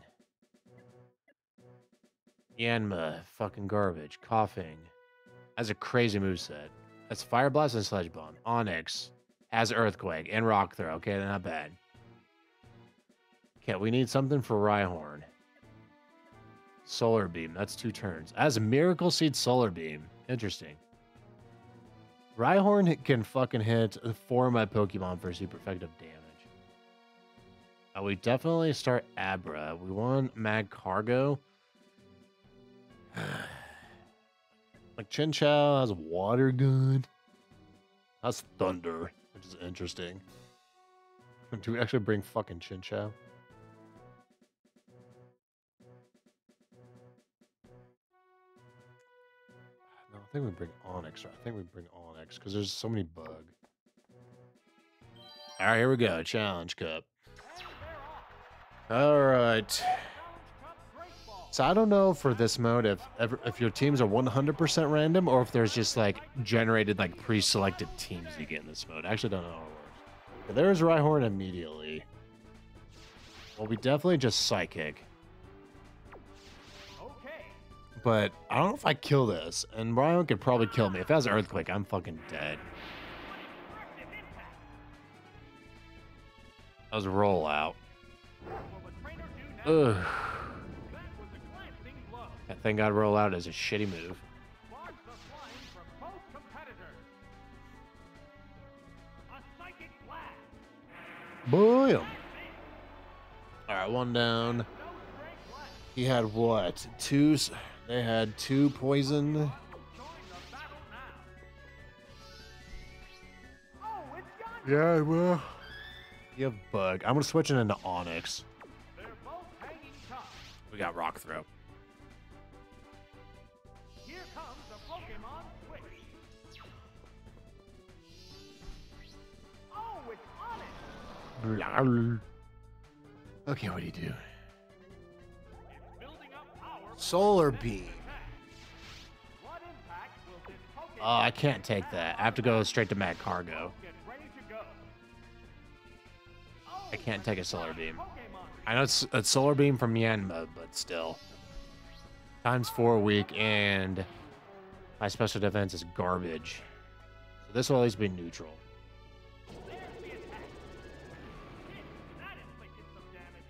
Yanma, fucking garbage. Coughing. That's a crazy moveset. That's Fire Blast and Sledge Bomb. Onyx has Earthquake and Rock Throw. Okay, not bad. Okay, we need something for Rhyhorn. Solar Beam. That's two turns. As Miracle Seed Solar Beam. Interesting. Rhyhorn can fucking hit four of my Pokemon for super effective damage. Uh, we definitely start Abra. We want Magcargo. Like Chinchou has Water Gun. That's Thunder, which is interesting. Do we actually bring fucking Chinchou? No, I think we bring Onyx. Right? I think we bring Onyx because there's so many bug. All right, here we go. Challenge Cup. All right. So I don't know for this mode if ever, if your teams are one hundred percent random or if there's just like generated like pre-selected teams you get in this mode. I actually don't know how it works. But there's Rhyhorn immediately. Well, we definitely just Psychic. But I don't know if I kill this, and Rhyhorn could probably kill me. If it has Earthquake, I'm fucking dead. That was a rollout. Ugh. I think I'd roll out as a shitty move. Boom! Alright, one down. He had what? Two... They had two poison. Yeah, well. You have Bug. I'm gonna switch it into Onyx. We got Rock Throw. Here comes the Pokemon Switch. Oh, it's Onyx. Okay, what do you do? It's building up power. Solar Beam. What impact will this Pokemon Oh, I can't take that. I have to go straight to Magcargo. get ready to go? Oh, I can't take a Solar Beam. Pokemon. I know it's, it's Solar Beam from Yanma, but still. Times four weak, and my special defense is garbage. So this will at least be neutral. There's the attack. Hit. That inflicted some damage.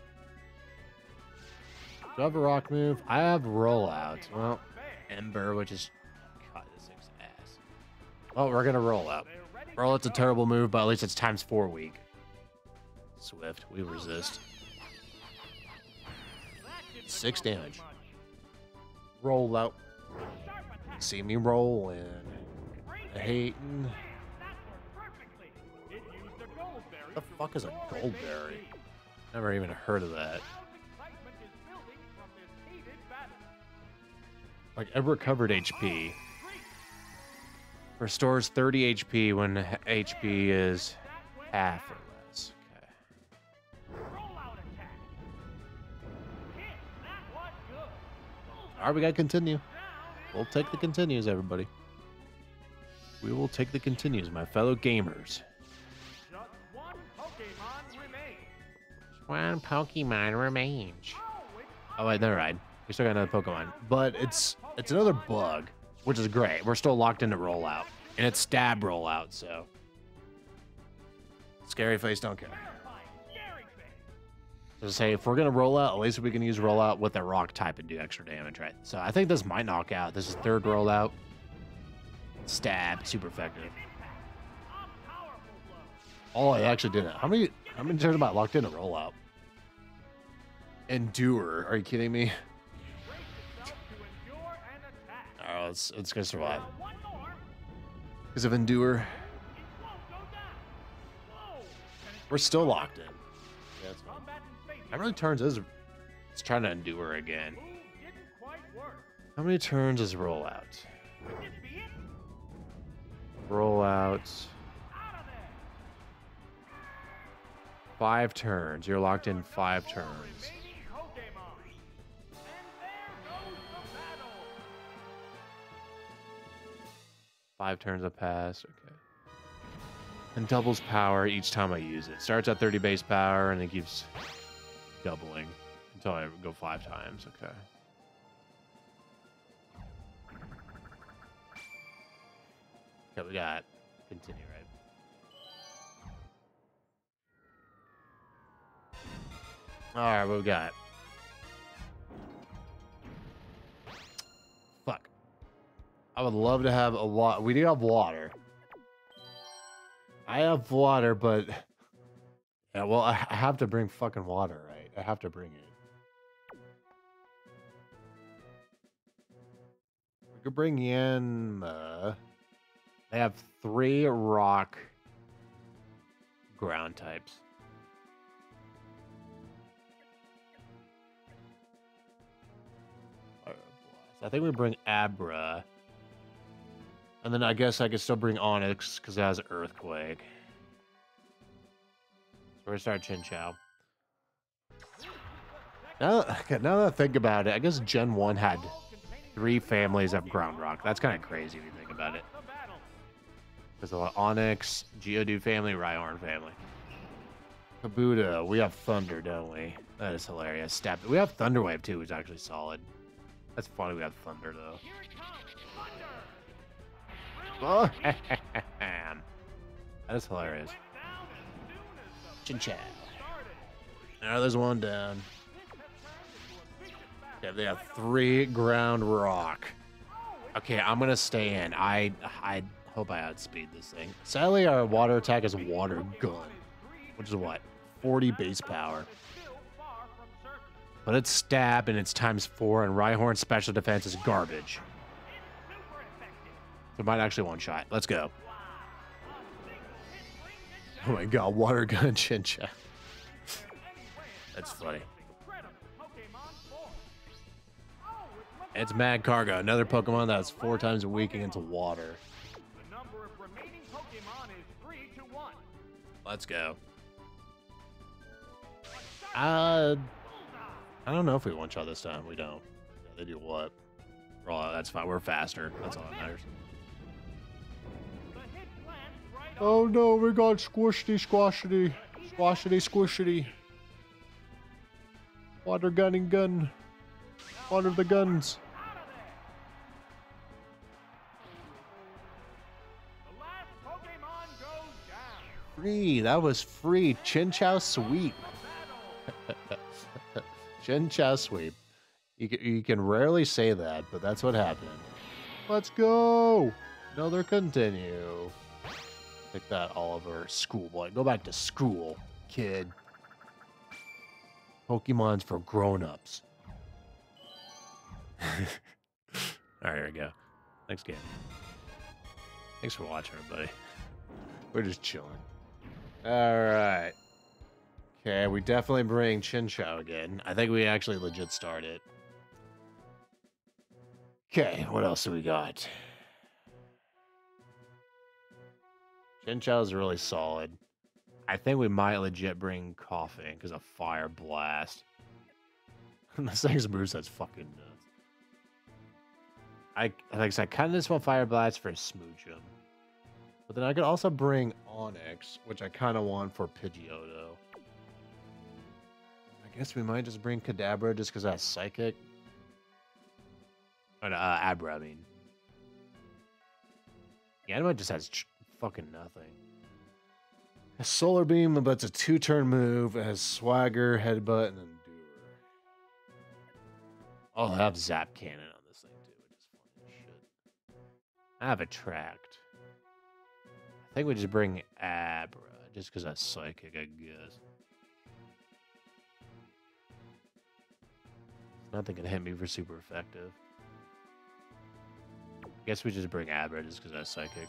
Do I have a rock move? I have rollout. Well, Fair. Ember, which is... God, this thing's ass. Well, we're gonna roll out. They're ready to Rollout's a go. terrible move, but at least it's times four weak. Swift, we resist. That didn't Six accomplish damage. much. Roll out. Sharp attack. See me rolling. Great hit. Hating. That worked perfectly. It used a Goldberry The to fuck is a restore its Goldberry? H P. Never even heard of that. Crowd's excitement is building from this heated battle. Like, I've recovered H P. Great. Restores thirty H P when H P is That went half down. or less. Okay. Rollout attack. Hit. That was good. Alright, we gotta continue. Down We'll it take the goes. continues, everybody. We will take the continues, my fellow gamers. Just one Pokemon remains. One Pokemon remains. Oh, it's Oh wait, never mind. We still got another Pokemon, but it's it's another bug, which is great. We're still locked into rollout, and it's stab rollout, so scary face don't care. terrifying. Scary face. So say if we're gonna roll out, at least we can use rollout with a rock type and do extra damage, right? So I think this might knock out. This is third rollout. Stab, super effective. Impact. A powerful blow. Oh, I actually did it. How many how many turns am I locked into rollout? Endure. Are you kidding me? Brace yourself to endure an attack. Oh, it's it's gonna survive. Now one more. Because of endure, It won't go down. Whoa. Can it we're still locked in. Yeah, it's fine. combat in space? How many turns is it's trying to endure again? Move didn't quite work. How many turns is rollout? Could this be it? Roll out. Out of there. Five turns. You're locked in five Four turns. remaining Pokemon. And there goes the battle. Five turns have passed. Okay. And doubles power each time I use it. Starts at thirty base power and it keeps doubling until I go five times. Okay. Okay, we got continue, right? All right, what we got? Fuck. I would love to have a lot. We do have water. I have water, but yeah, well, I I have to bring fucking water, right? I have to bring it. We could bring in. Uh, they have three rock ground types. I think we bring Abra. And then I guess I could still bring Onyx because it has Earthquake. So we're going to start Chinchou. Now, okay, now that I think about it, I guess Gen one had three families of Ground Rock. That's kind of crazy if you think about it. There's a lot Onyx, Geodude family, Rhyhorn family. Kabuto, we have Thunder, don't we? That is hilarious. Stab. We have Thunder Wave too, which is actually solid. That's funny we have Thunder though. Here it comes. Thunder. Oh, that is hilarious. Went down as soon as the Chinchou. started. Now there's one down. This has turned into a vicious battle. Yeah, they have three ground rock. Oh, it's Okay, I'm gonna stay in. I I hope I outspeed this thing. Sadly, our water attack is water gun, which is what? forty base power. still far from certain. But it's stab and it's times four, and Rhyhorn's special defense is garbage. It's super effective. So it might actually one shot. Let's go. Wow. A single hit brings it Oh my god, water gun Chinchou. down. And he ran That's some funny. incredible Pokemon force. Oh, it's It's Mad Cargo, another Pokemon that's four times a week against water. The number of remaining Pokemon is three to one. Let's go. Uh, I don't know if we one shot this time. We don't. Yeah, they do what? Roll, that's fine. We're faster. That's all that matters. The hit lands right Oh no, we got squishity, squashity, squashity, squishity. Water gunning gun. Water the guns. out of there. The last Pokemon goes down. Free. That was free. Chinchou sweep. The battle. Chinchou sweep. You can, you can rarely say that, but that's what happened. Let's go. Another continue. Take that, Oliver. Schoolboy. Go back to school, kid. Pokemon's for grown-ups. All right, here we go. Next game. Thanks for watching, everybody. We're just chilling. All right. Okay, we definitely bring Chinchou again. I think we actually legit started. Okay, what else do we got? Chinchou is really solid. I think we might legit bring Coughing because of Fire Blast. This thing's moveset's fucking nuts. I like I said, I kind of just want Fire Blast for Smoochum. But then I could also bring Onyx, which I kind of want for Pidgeotto. I guess we might just bring Kadabra just because that's Psychic. Or, uh, Abra, I mean. Yeah, Anima just has ch fucking nothing. A Solar Beam, but it's a two-turn move. It has Swagger, Headbutt, and Endure. I'll have Zap Cannon on this thing, too, which is fun as shit. I have Attract. I think we just bring Abra, just because that's Psychic, I guess. Nothing can hit me for super effective. I guess we just bring Abra just because that's Psychic.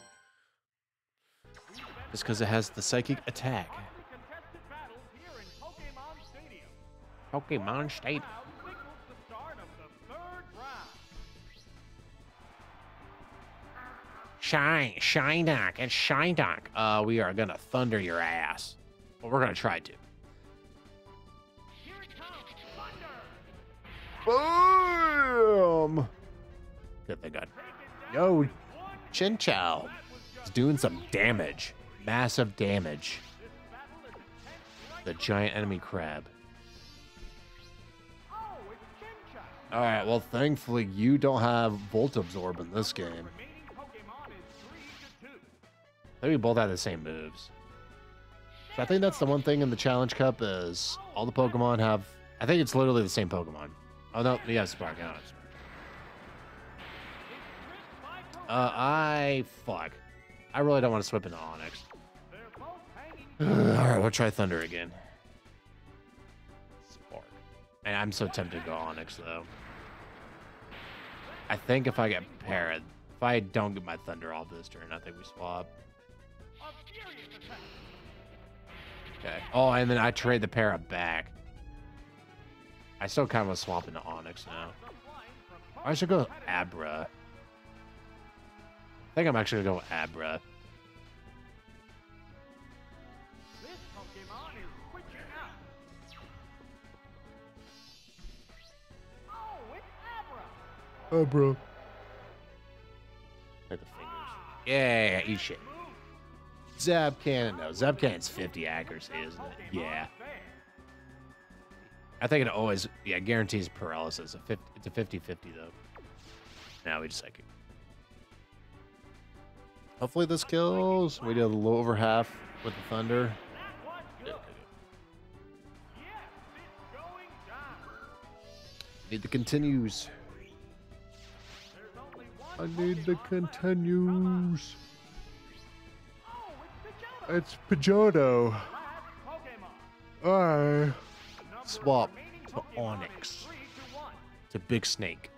Just because it has the Psychic attack. Contested battles here in Pokemon Stadium. Pokemon State. Now signals the start of the third round. Shine, Shinedock, and Shinedock. Uh, we are gonna thunder your ass. Well, we're gonna try to. Here it comes. Thunder. Boom! Good thing I got. Yo, Chinchou is doing some damage. Massive damage. The giant enemy crab. Oh, it's Chinchou. Alright, well, thankfully, you don't have Volt Absorb in this game. Remaining Pokemon is three to two. I think we both have the same moves. So I think that's the one thing in the Challenge Cup is all the Pokemon have... I think it's literally the same Pokemon. Oh, no, we have Spark. No, it's- Uh, I... Fuck. I really don't want to swip into Onyx. They're both hanging. Alright, we'll try Thunder again. Spark. Man, I'm so tempted to go Onyx, though. I think if I get Parrot, if I don't get my Thunder off this turn, I think we swap. A furious attack. Okay. Oh, and then I trade the Parrot back. I still kind of want to swap into Onyx now. I should go Abra. I think I'm actually going to go Abra. This Pokemon is switching out. Oh, it's Abra. Abra. Hit the fingers. Yeah, eat shit. Zap Cannon, no. Zap Cannon's fifty accuracy, isn't it? Yeah. I think it always, yeah, guarantees paralysis. A fifty, it's a fifty fifty, though. Now we just psychic. Hopefully this kills. We did a little over half with the Thunder. That was good. Yes, it's going down. Need the continues. There's only one I need the Pokemon left. continues. Oh, it's Pidgeotto. It's Pidgeotto. Last Pokemon. I The number of swap remaining to Pokemon Onyx. is three to one. It's a big snake.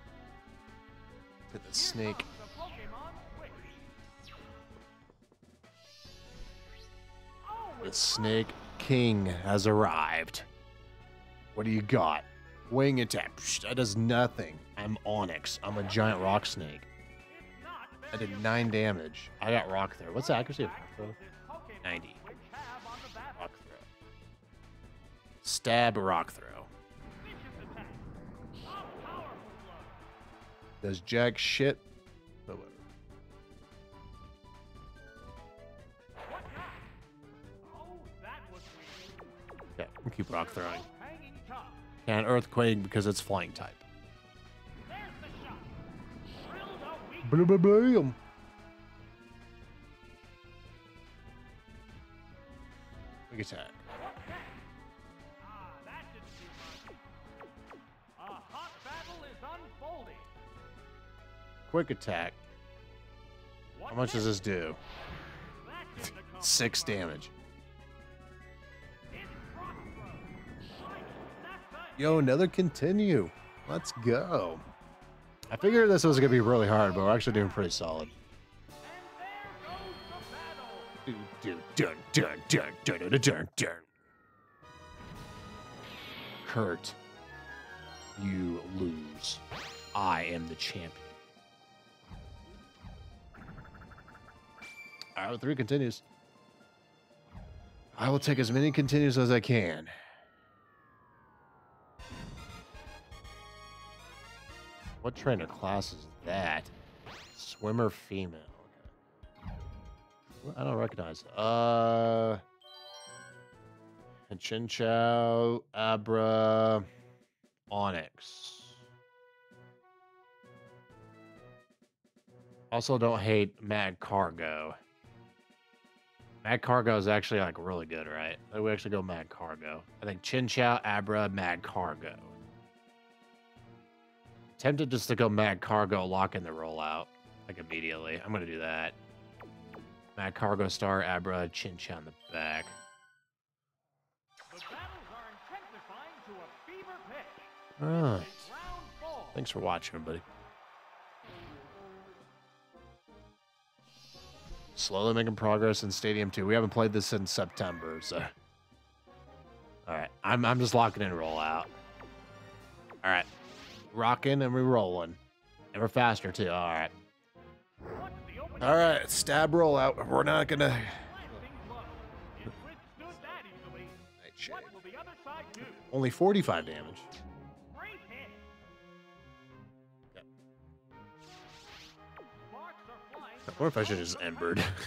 To the snake. Here comes the Pokemon switch. Oh, The it's Snake King has arrived. What do you got? Wing attack. Psh, that does nothing. I'm Onyx. I'm a giant rock snake. it's not I very did nine damage. I got rock throw. What's the accuracy of rock throw? this Pokemon ninety. which have on the battle. Rock throw. Stab rock throw. Vicious attack. A powerful blow. Does jack shit. But whatever. What now? Oh, that was weak. Yeah, we'll keep rock throwing. Hanging tough. And earthquake because it's flying type. There's the shot. Drilled a weak. Blah, blah, blah. Big attack. Ah, that didn't do much. A hot battle is unfolding. Quick attack. What How much does next? this do? That didn't accomplish Six much. damage. It's rock throw. Right, that's it. Yo, another continue. Let's go. I figured this was gonna be really hard, but we're actually doing pretty solid. And there goes the battle. Do, do, dun, dun, dun, dun, dun, dun, dun. Kurt, you lose. I am the champion. All right, three continues. I will take as many continues as I can. What trainer class is that? Swimmer female. Okay. Well, I don't recognize it. Uh, and Chinchou, Abra, Onyx. Also, don't hate Mad Cargo. Mad Cargo is actually like really good, right? We actually go Mad Cargo. I think Chinchou, Abra, Mad Cargo. Tempted just to go Mad Cargo, lock in the rollout like immediately. I'm gonna do that. Mad Cargo Star, Abra, Chinchou on the back. The battles are intensifying to a fever pitch. All right. Round four. Thanks for watching, everybody. Slowly making progress in Stadium two. We haven't played this since September, so. All right, I'm I'm just locking in rollout. All right, rocking and we rolling, and we're faster too. All right. What's the opening All right, stab rollout. We're not gonna. Blasting blow. It withstood that easily. What will the other side do? Only forty-five damage. Great hit. Yep. Sparks are flying. I wonder if I should have just embered. There's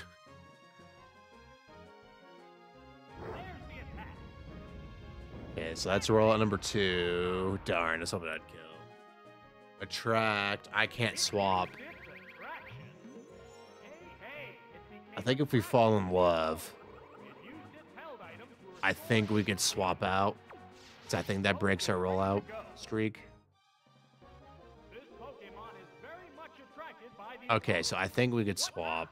the attack. Okay, so that's rollout number two. Darn, that's hoping I'd kill. Attract. I can't swap. It's attraction. Hey, hey, it became I think if we fall in love, It used its held item to I think we could swap out. So I think that breaks our rollout streak. This Pokemon is very much attracted by the Okay, so I think we could swap.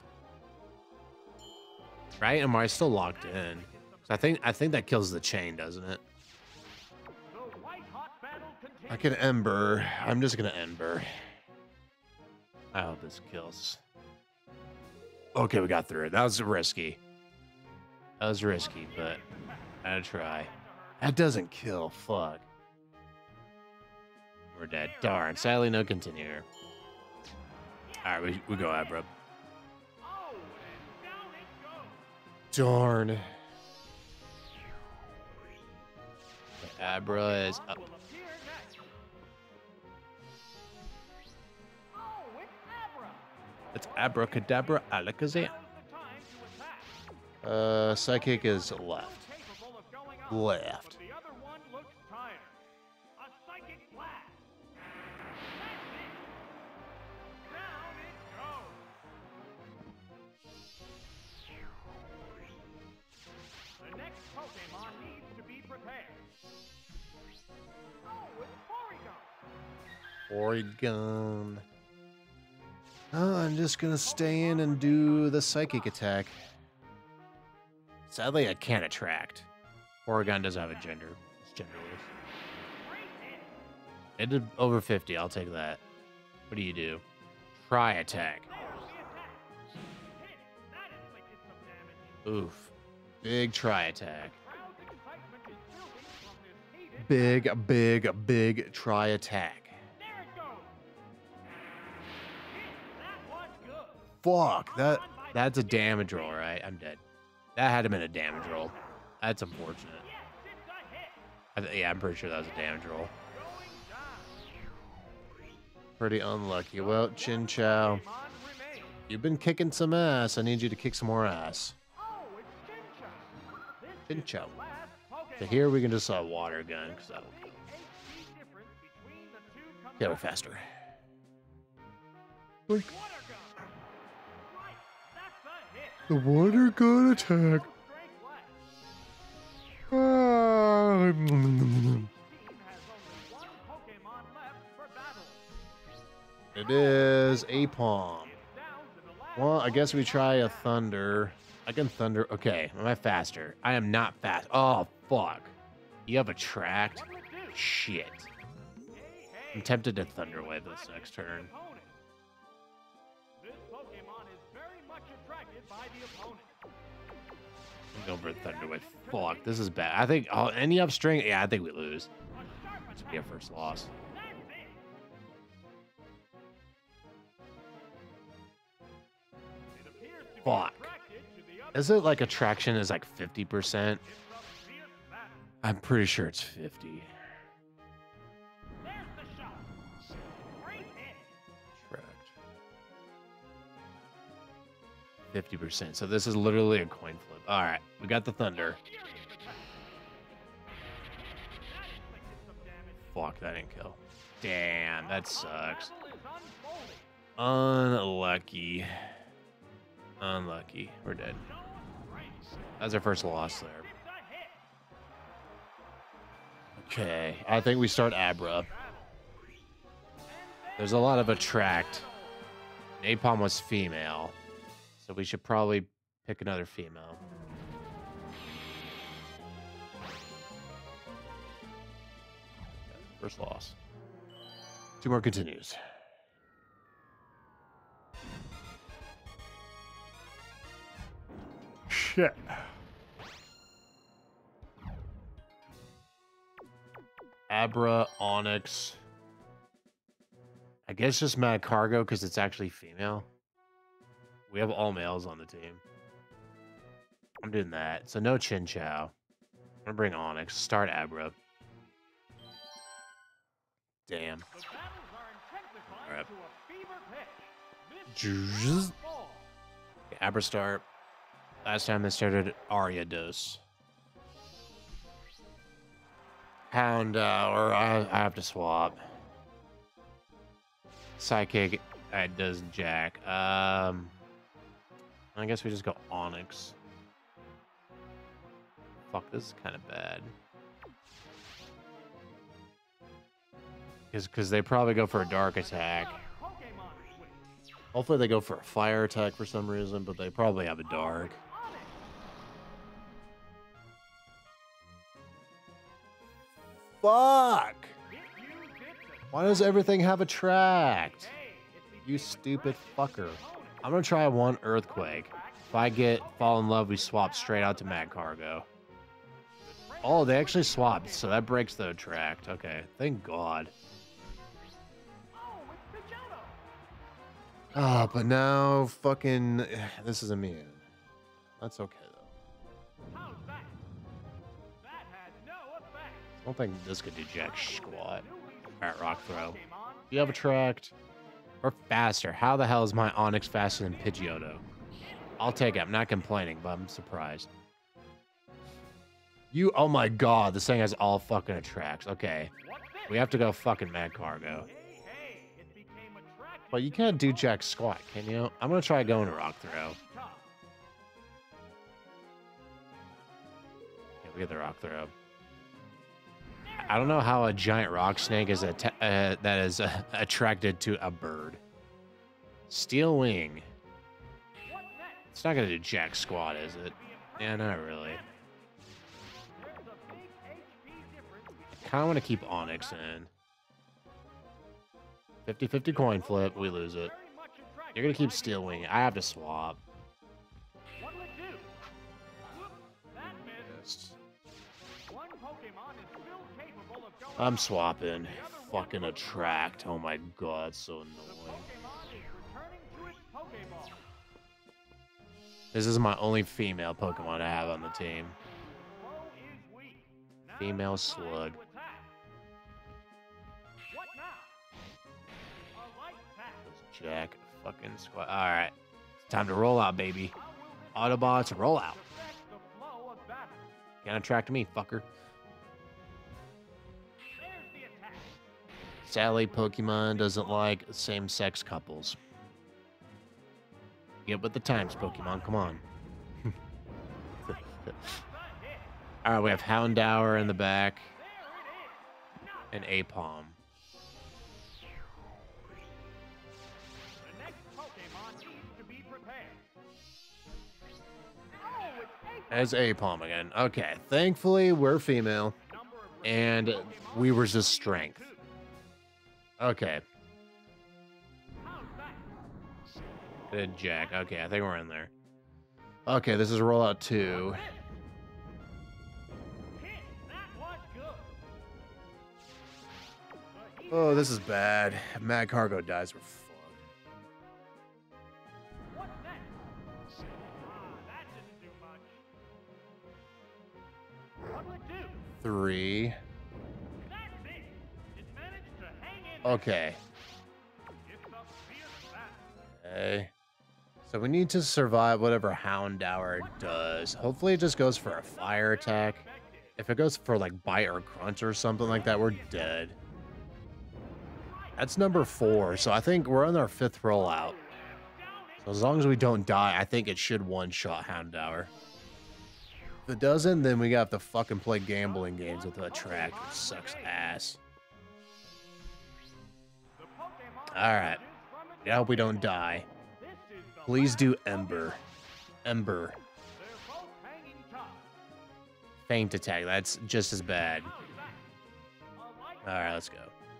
Right? Am I still locked in? So I think I think that kills the chain, doesn't it? The white hot battle continues. I can ember. I'm just gonna ember. I hope this kills. Okay, we got through it. That was risky. That was risky, but I had to try. That doesn't kill. Fuck. We're dead. Darn. Sadly, no continuer. All right, we, we go Abra. Oh, and down it goes. Darn. Abra is up. Will appear next. Oh, it's Abra. It's abracadabra alakazam. Now's the time to attack. Uh, psychic is left. Still capable of going on, Left. but the other one looks tired. A psychic blast. That's it. Down it goes. The next Pokemon needs to be prepared. Oh, it's Porygon. Oregon. Oh, I'm just gonna stay in and do the psychic attack. Sadly, I can't attract. Oregon doesn't have a gender. It's genderless. Great hit. It did over fifty. I'll take that. What do you do? Try attack. There's the attack. Hit. That inflicted some damage. Oof. Big try attack. Crowd's excitement is building from this heated Big, big, big try attack. There it goes. Hit. That was good. Fuck. That that's a damage roll, right? I'm dead. That had to been a damage roll. That's unfortunate. Yes, it's a hit. I th yeah, I'm pretty sure that was a damage roll. Going down. Pretty unlucky. Well, Chin Chow, Pokemon remains. you've been kicking some ass. I need you to kick some more ass. Oh, it's Chinchou. This Chin is Chow. the last Pokemon. So here we can just uh, water gun, because that'll kill. H P difference between the two comes Yeah, we're out. faster. Water gun. Right, that's a hit. The water gun attack. Strength left. Ah. Team has only one Pokemon left for battle. It is a palm. It's down to the last Well, I guess we try a thunder. I can thunder. Okay, am I faster? I am not fast. Oh, fuck. You have a tract? What'll it do? Shit. Hey, I'm hey. tempted to thunder wave this next turn. Opponent. This Pokemon is very much attracted by the opponent. I'm going for thunder wave. Fuck, this is bad. I think oh, any upstring. Yeah, I think we lose. A sharp This will attack. be our first loss. That's it. It appears to be Fuck. attracted to the other. Is it like attraction is like fifty percent? It's a fierce battle. I'm pretty sure it's fifty. There's the shot. Great hit. Correct. fifty percent. So this is literally a coin flip. All right, we got the thunder. Furious attack. That inflicted some damage. Fuck, that didn't kill. Damn, that sucks. Battle is unfolding. Unlucky. Unlucky. We're dead. No break. That's our first loss there. It's a hit. Okay, I think we start Abra. Battle. There's a lot of attract. Napalm was female, so we should probably pick another female. First loss. Two more continues. Shit. Abra, Onyx. I guess just Mad Cargo because it's actually female. We have all males on the team. I'm doing that. So no Chin Chow. I'm gonna bring Onyx. Start Abra. Damn. All right. Okay, Abra start. Last time they started Ariados. Hound, uh, or I, I have to swap. Psychic, uh, does Jack. Um, I guess we just go Onyx. Fuck, this is kind of bad. Because they probably go for a dark attack. Hopefully they go for a fire attack for some reason, but they probably have a dark. Fuck! Why does everything have attract? You stupid fucker. I'm gonna try one Earthquake. If I get Fall in Love, we swap straight out to Mad Cargo. Oh, they actually swapped, so that breaks the attract. Okay, thank God. Ah, oh, but now fucking this is a me. That's okay though. I don't think this could do jack squat. Alright, Rock Throw. You have attract. Or faster. How the hell is my Onyx faster than Pidgeotto? I'll take it. I'm not complaining, but I'm surprised. You, oh my God, this thing has all fucking attracts. Okay. We have to go fucking Mad Cargo. But you can't do jack squat, can you? I'm gonna try going to Rock Throw. Okay, we get the Rock Throw. I don't know how a giant rock snake is a uh, that is uh, attracted to a bird. Steel Wing. It's not gonna do jack squat, is it? Yeah, not really. I kind of want to keep Onyx in. fifty fifty coin flip, we lose it. You're gonna keep Steel Wing. I have to swap. I'm swapping. Fucking attract. Oh my God, so annoying. This is my only female Pokemon I have on the team. Female Slug. Jack fucking squat. Alright. It's time to roll out, baby. Autobots, roll out. Can't attract me, fucker. Sadly, Pokemon doesn't like same-sex couples. Get with the times, Pokemon. Come on. Alright, we have Houndour in the back. And Apom. As Apom again. Okay, thankfully we're female. And we resist strength. Okay. Good Jack. Okay, I think we're in there. Okay, this is rollout two. Oh, this is bad. Mad Cargo dies, we're fucked. Three. Okay. Okay. So we need to survive whatever Houndour does. Hopefully it just goes for a fire attack. If it goes for like bite or crunch or something like that, we're dead. That's number four. So I think we're on our fifth rollout. So as long as we don't die, I think it should one-shot Houndour. If it doesn't, then we have to fucking play gambling games with the attract, which sucks ass. Alright. I hope we don't die. Please do Ember. Ember. Faint attack. That's just as bad. Alright, let's go.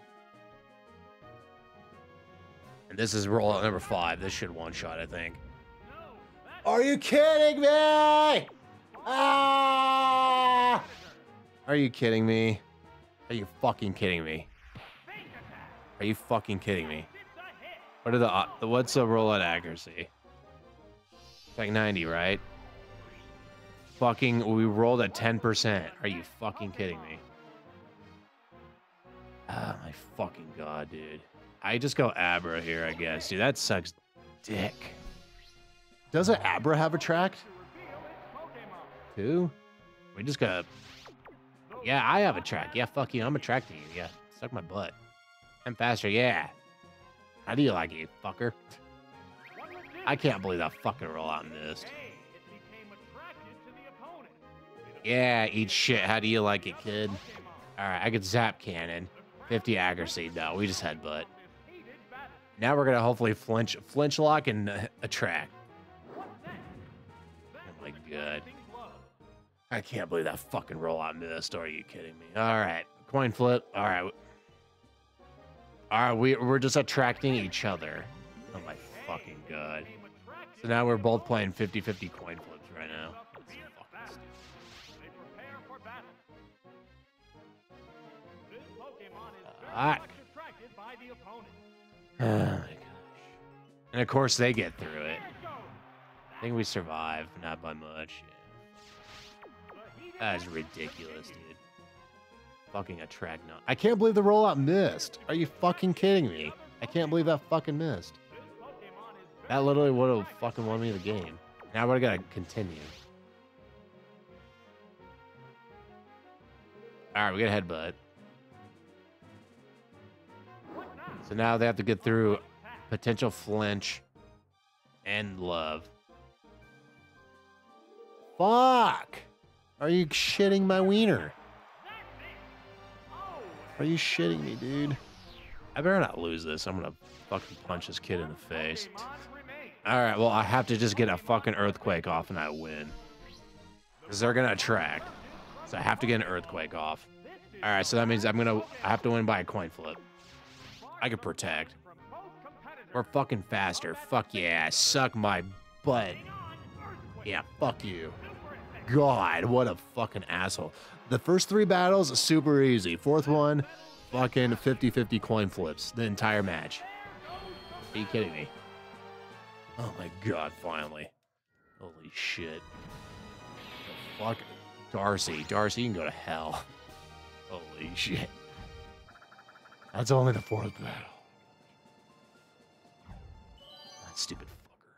And this is rollout number five. This should one-shot, I think. Are you kidding me? Ah! Are you kidding me? Are you fucking kidding me? Are you fucking kidding me? What are the uh, what's the rollout accuracy? like ninety, right? Fucking, we rolled at ten percent. Are you fucking kidding me? Oh my fucking god, dude. I just go Abra here, I guess. Dude, that sucks dick. Doesn't Abra have a track? Two? We just got... Yeah, I have a track. Yeah, fuck you. I'm attracting you. Yeah, suck my butt. I'm faster, yeah. How do you like it, you fucker? I can't believe that fucking rollout missed. Yeah, eat shit. How do you like it, kid? Alright, I could zap cannon. fifty accuracy. No, we just headbutt. Now we're gonna hopefully flinch, flinch lock and uh, attract. Oh my god. I can't believe that fucking rollout missed. Are you kidding me? Alright, coin flip. Alright. Alright, we, we're just attracting each other. Oh my fucking god. So now we're both playing fifty fifty coin flips right now. Alright. Oh my gosh. And of course they get through it. I think we survive, not by much. Yeah. That is ridiculous, dude. Fucking attract now. I can't believe the rollout missed. Are you fucking kidding me? I can't believe that fucking missed. That literally would have fucking won me the game. Now we're gonna continue. Alright, we got a headbutt. So now they have to get through potential flinch and love. Fuck! Are you shitting my wiener? Are you shitting me, dude? I better not lose this. I'm gonna fucking punch this kid in the face. Alright, well, I have to just get a fucking earthquake off and I win. Because they're gonna attract. So I have to get an earthquake off. Alright, so that means I'm gonna I have to win by a coin flip. I can protect. We're fucking faster. Fuck yeah. Suck my butt. Yeah, fuck you. God, what a fucking asshole. The first three battles, super easy. Fourth one, fucking fifty fifty coin flips. The entire match. Are you kidding me? Oh my god, finally. Holy shit. The fuck? Darcy. Darcy, you can go to hell. Holy shit. That's only the fourth battle. That stupid fucker.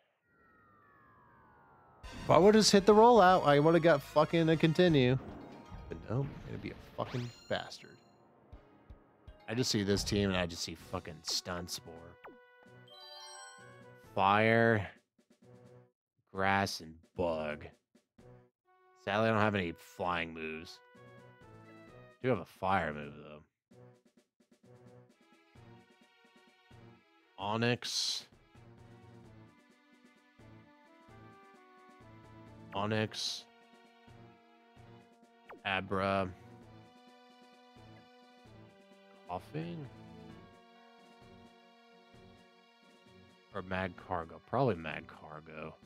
If I would have just hit the rollout, I would have got fucking a continue. But no, I'm gonna be a fucking bastard. I just see this team and I just see fucking stun spore. Fire, grass, and bug. Sadly, I don't have any flying moves. I do have a fire move though. Onyx. Onyx. Abra. Coughing? Or Mag Cargo? Probably Mag Cargo.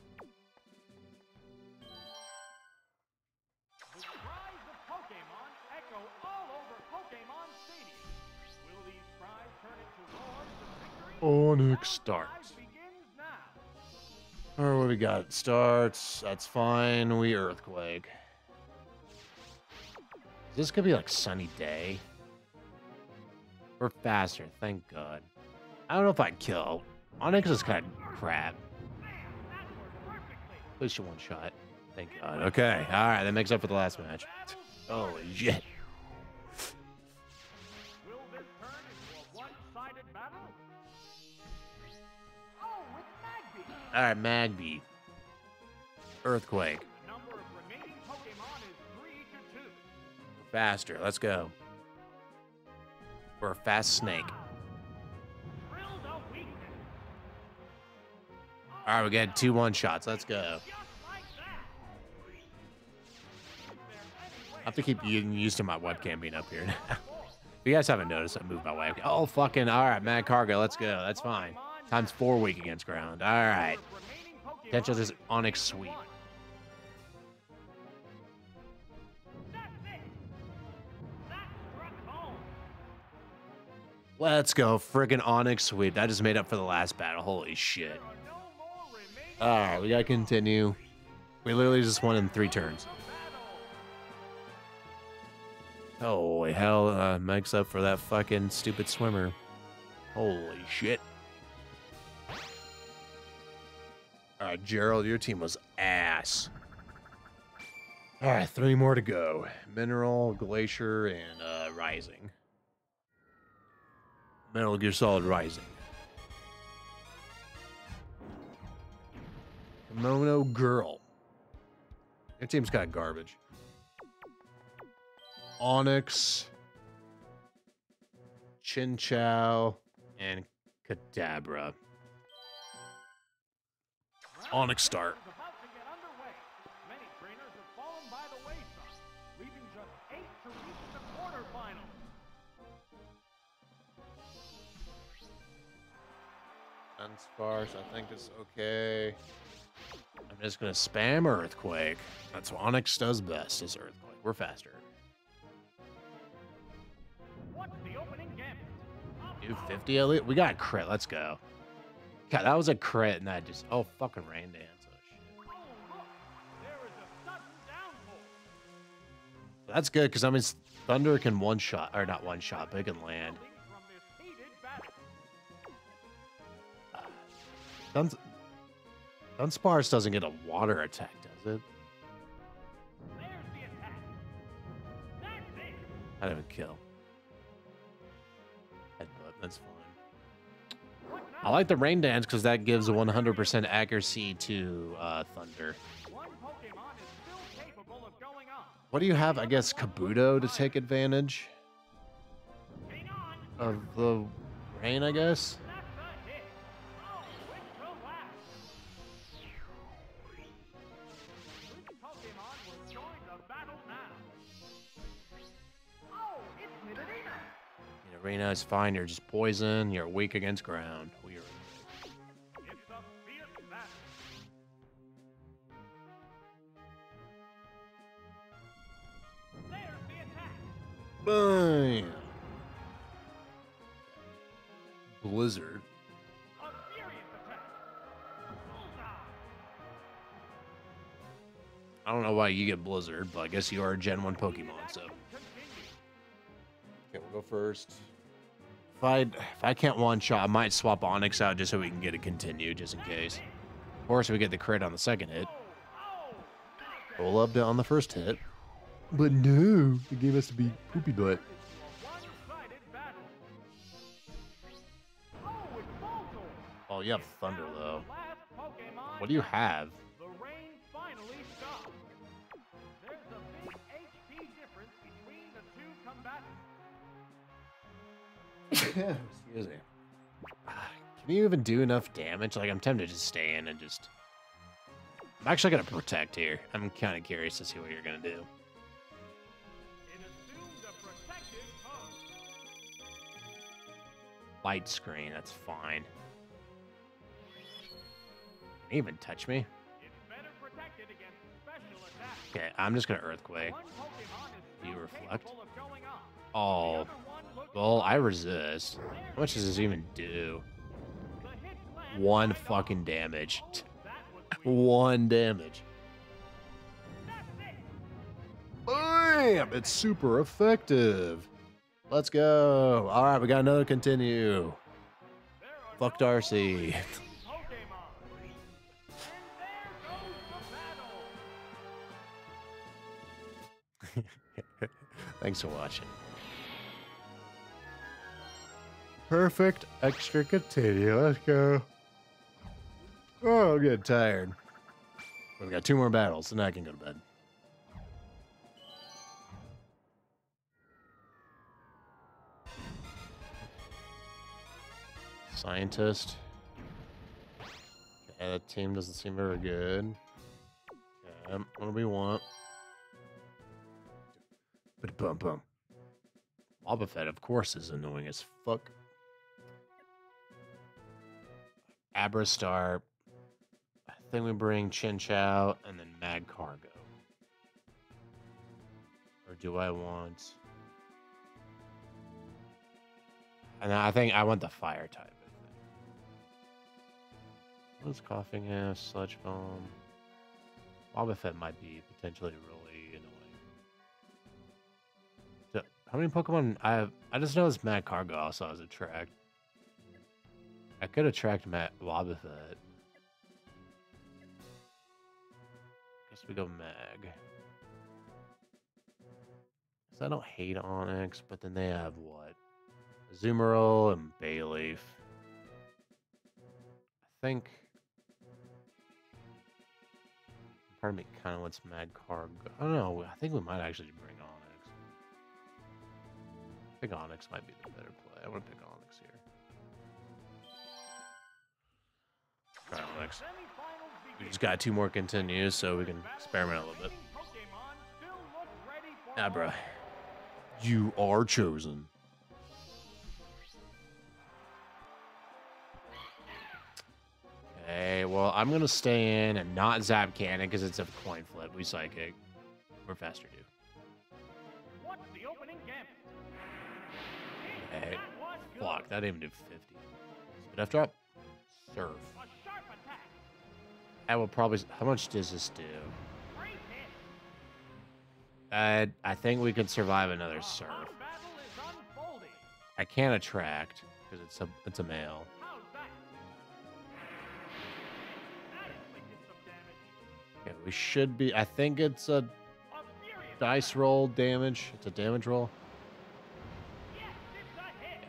The cries of Pokemon echo all over Pokemon Stadium. Will these cries turn into roars of victory? Onyx starts. Alright, what do we got? Starts. That's fine. We earthquake. Is this gonna be like sunny day? We're faster, thank God. I don't know if I'd kill. Onyx is kind of crap. At least you one shot. Thank God. Okay. Alright, that makes up for the last match. Holy shit. Will this turn into a one-sided battle? Oh, it's Magby. Alright, Magby. Earthquake. The number of remaining Pokemon is three to two. Faster. Let's go. We're a fast snake. Thrill the weakness. Alright, we got two one shots. Let's go. Just like that. I have to keep getting used to my webcam being up here now. If you guys haven't noticed, I moved my webcam. Oh, fucking. Alright, Mag Cargo. Let's go. That's fine. Times four weak against ground. Alright. Potential just Onyx sweep. Let's go. Friggin' Onyx sweep. That just made up for the last battle. Holy shit. Alright, we gotta continue. We literally just won in three turns. Holy hell, uh, Meg's up for that fucking stupid swimmer. Holy shit. Alright, Gerald, your team was ass. Alright, three more to go. Mineral, Glacier, and uh, Rising. Metal Gear Solid Rising. Kimono Girl. Your team's kind of garbage. Onyx, Chin Chow, and Kadabra. Onyx start. About to get underway. Many trainers have fallen by the wayside, leaving just eight to reach the quarterfinals. Unsparse, I think it's okay. I'm just gonna spam Earthquake. That's what Onyx does best, is Earthquake. We're faster. What's the opening gambit? two fifty at least. We got a crit. Let's go. God, that was a crit, and that just oh fucking rain dance. Oh shit. Oh, look! There is a sudden downpour. That's good because I mean Thunder can one shot or not one shot, but it can land. From this heated battle. Duns Dunsparce doesn't get a water attack, does it? There's the attack. That's it. I didn't kill. Headbutt, that's fine. What now? I like the rain dance because that gives a one hundred percent accuracy to uh, Thunder. One Pokemon is still capable of going on. What do you have? I guess Kabuto to take advantage Hang on. of the rain, I guess? That's a hit. Oh, it will last. Which Pokemon will join the battle now? Oh, it's Nidorina. You know, Rena is fine. You're just poison. You're weak against ground. Weird. It's a fierce battle. There's the attack. Bam! Blizzard. A furious attack. Bullseye. I don't know why you get Blizzard, but I guess you are a Gen one Pokemon, so. Continue. Okay, we'll go first. If I if I can't one shot, I might swap Onyx out just so we can get a continue, just in case. Of course, we get the crit on the second hit. Oh, Roll up on the first hit. But no, the game has to be poopy butt. one-sided battle. Oh, it's Voltorb. Oh, you have Thunder Now though. the last Pokemon What do you have? The rain finally stopped. There's a big H P difference between the two combatants. Excuse me. Can you even do enough damage? Like, I'm tempted to just stay in and just. I'm actually gonna protect here. I'm kind of curious to see what you're gonna do. It assumed a protective pose. Light screen, that's fine. Can you even touch me? It's better protected against special attacks. Okay, I'm just gonna Earthquake. One Pokemon is You still reflect? capable of going on. The Oh, other one looks well, I resist. How much does this even do? the hit land One right fucking on. damage. Oh, that was sweet. One damage. That's it. Bam! It's super effective. Let's go. All right, we got another continue. There are Fuck no Darcy. more remaining Pokemon. And there goes the battle. Thanks for watching. Perfect extra continue. Let's go. Oh, I'm getting tired. We've got two more battles, and then I can go to bed. Scientist. Okay, that team doesn't seem very good. Okay, what do we want? But bum bum. Wobbuffet, of course, is annoying as fuck. Abrastar. I think we bring Chinchou and then Mad Cargo. Or do I want? And I think I want the fire type. I think. What's coughing half, sludge bomb. Wobbuffet might be potentially really annoying. So, how many Pokemon I have? I just know it's Mad Cargo also has a track. I could attract Matt Wobbuffet. Guess we go Mag. So I don't hate Onyx, but then they have what? Azumarill and Bayleaf. I think. Part of me kind of wants Mad Cargo. I don't know. I think we might actually bring Onyx. I think Onyx might be the better play. I want to pick Onyx here. Try Onyx. We just got two more continues, so we can experiment a little bit. Abra, you are chosen. Okay, well, I'm gonna stay in and not Zap Cannon because it's a coin flip. We Psychic. We're faster, dude. What's the opening gambit? Hey, fuck, that didn't even do fifty. Speed F drop. Surf. A sharp attack. I will probably. How much does this do? Great hit. Uh, I think we could survive another surf. Our battle is unfolding. I can't attract because it's a it's a male. How's that? That inflicted some damage. Okay, we should be. I think it's a A furious dice roll damage. It's a damage roll. Yes, it's a hit.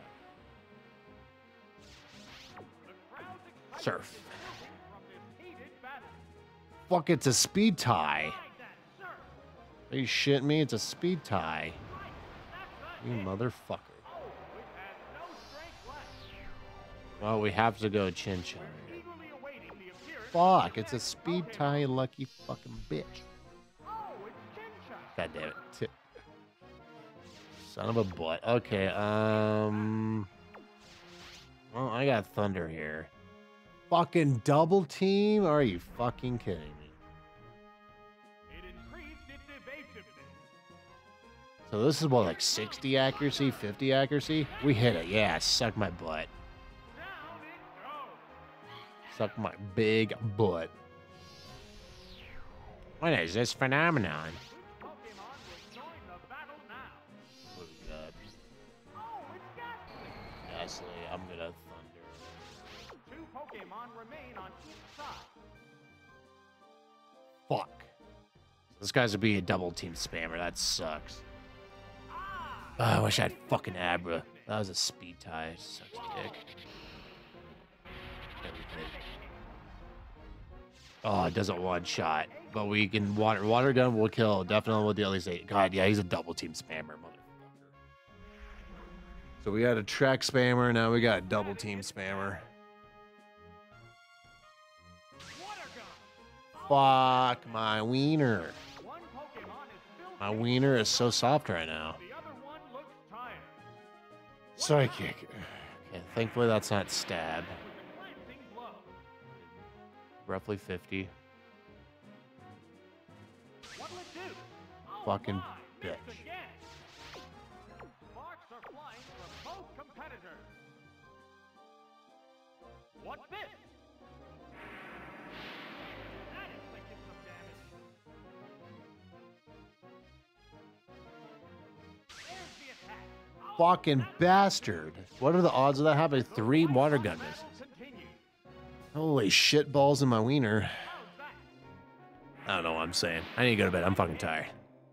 The crowd's excitement Surf. is building from this heated battle. Fuck! It's a speed tie. Ride that surf. Are you shitting me? It's a speed tie. Right. That's a You hit. motherfucker. Oh, it has no strength left. Well, we have to go Chin Chin. Eagerly awaiting the appearance of Fuck! the It's a next speed Pokemon. tie, you lucky fucking bitch. Oh, it's Chincha. God damn it. T- Son of a butt. Okay, um... Well, I got Thunder here. Fucking double team? Are you fucking kidding me? It increased its evasiveness. So this is what, like sixty accuracy, fifty accuracy? We hit it. Yeah, suck my butt. Down it goes. Suck my big butt. What is this phenomenon? Which Pokemon will join the battle now? What do we got? Oh, it's Gastly. Ghastly, I'm gonna Thunder. Two Pokemon remain on each side. Fuck. This guy's would be a double team spammer. That sucks. Ah! Oh, I wish I had fucking Abra. That was a speed tie. Sucks dick. Yeah, we did. Oh, it doesn't one shot. But we can water water gun will kill. Definitely with the at least eight. God, yeah, he's a double team spammer, motherfucker. So we had a track spammer, now we got a double team spammer. Water gun. Fuck my wiener. One Pokemon is still My kicking. wiener is so soft right now. The other one looks tired. Psychic. Okay, thankfully that's not stab. With a glancing blow. Roughly fifty. What'll it do? Oh Fucking my, missed bitch. again. Sparks are flying from both competitors. What's this? That inflicted some damage. There's the attack. Oh, Fucking that- bastard. What are the odds of that having three The water one-on-one gunners? battle continues. Holy shit balls in my wiener. How's that? I don't know what I'm saying. I need to go to bed. I'm fucking tired.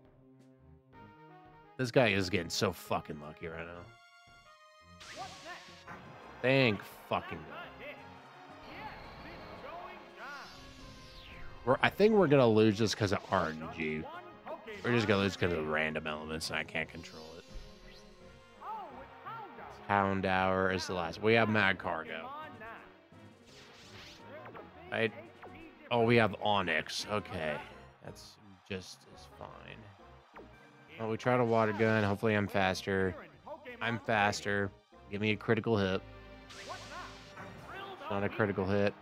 This guy is getting so fucking lucky right now. What's next? Thank fucking That's God. a hit. Yes, it's going down. We're, I think we're gonna lose just because of R N G. Just one Pokemon We're just gonna lose because of remains. random elements and I can't control it. Oh, it's Houndour. Hound Hour is the last. We have Mad Cargo. Pokemon now. There's a big I- H P Oh, we have Onyx. Okay. That's just as fine. Well, we try to water gun. Hopefully I'm faster. I'm faster. Give me a critical hit. Not a critical hit.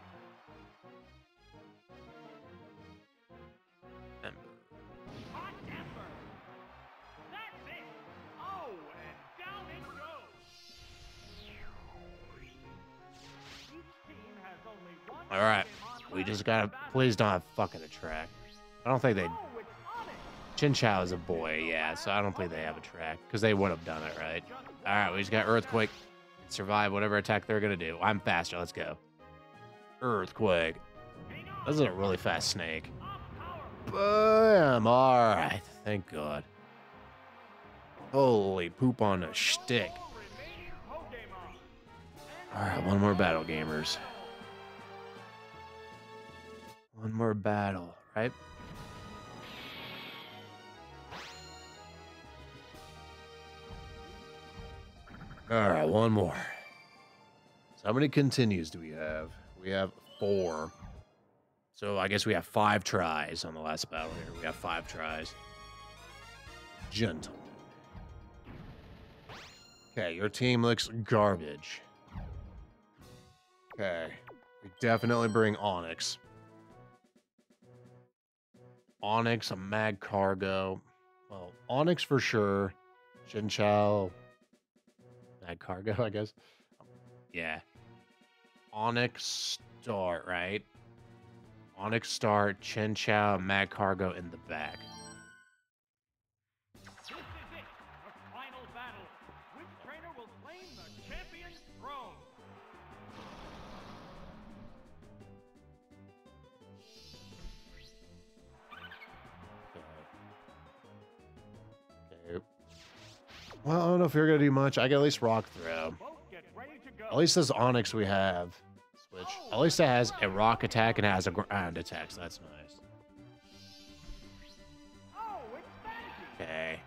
Ember. Hot Ember. That's it. Oh, and down it goes. Each team has only one My All right. We just gotta, please don't have fucking a track. I don't think they, Chin Chow is a boy, yeah, so I don't think they have a track, because they would have done it, right? All right, we just got Earthquake. Survive whatever attack they're gonna do. I'm faster, let's go. Earthquake. This is a really fast snake. Bam, all right, thank God. Holy poop on a shtick. All right, one more battle, gamers. One more battle, right? All right, one more. So how many continues do we have? We have four. So I guess we have five tries on the last battle here. We have five tries. Gentlemen. Okay, your team looks garbage. Okay. We definitely bring Onyx. Onyx, a Mag Cargo. Well, Onyx for sure. Chin Chow. Mag Cargo, I guess. Yeah. Onyx start, right? Onyx start, Chin Chow, Mag Cargo in the back. This is it, the final battle. Which trainer will claim the champion's throne? Okay. Okay. Well, I don't know if you're gonna do much. I can at least rock throw. Both get ready to go. At least this Onyx we have. Switch. At least it has a rock attack and it has a ground attack, so that's nice. Oh, it's Vanity. Okay.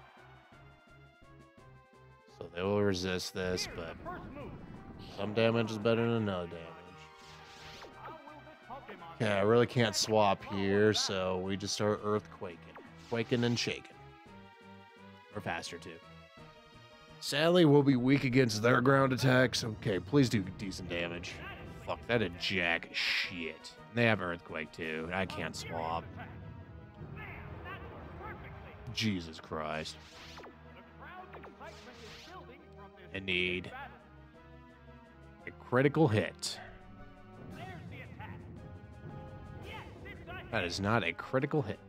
So they will resist this, Here's but the first move. some damage is better than no damage. How will this Pokemon Okay, I really can't swap here, so we just start earthquaking. Quaking and shaking. Or faster, too. Sadly, we'll be weak against their ground attacks. Okay, please do decent damage. Fuck, that a jack shit. They have earthquake, too. I can't swap. Man, that worked perfectly. Jesus Christ. The crowd's excitement is building from this I need battle. a critical hit. There's the attack. Yes, it's a That hit. is not a critical hit.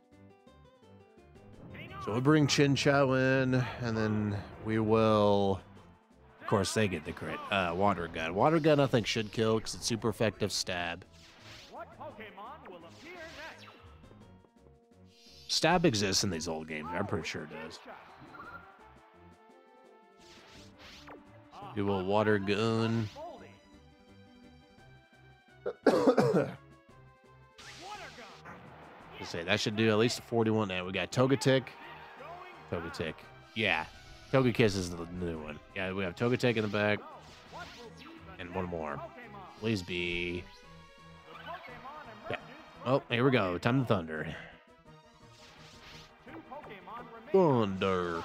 Hang on. So we'll bring Chin Chow in, and then we will... Of course, they get the crit. Uh, Water Gun. Water Gun, I think, should kill, because it's super effective stab. What Pokemon will appear next? Stab exists in these old games. I'm pretty sure it does. We will Water Gun. Let's say that should do at least a forty-one now. We got Togetic. Togetic. Yeah. Togekiss is the new one. Yeah, we have Togetic in the back. And one more. Please be... Yeah. Oh, here we go. Time to Thunder. Thunder.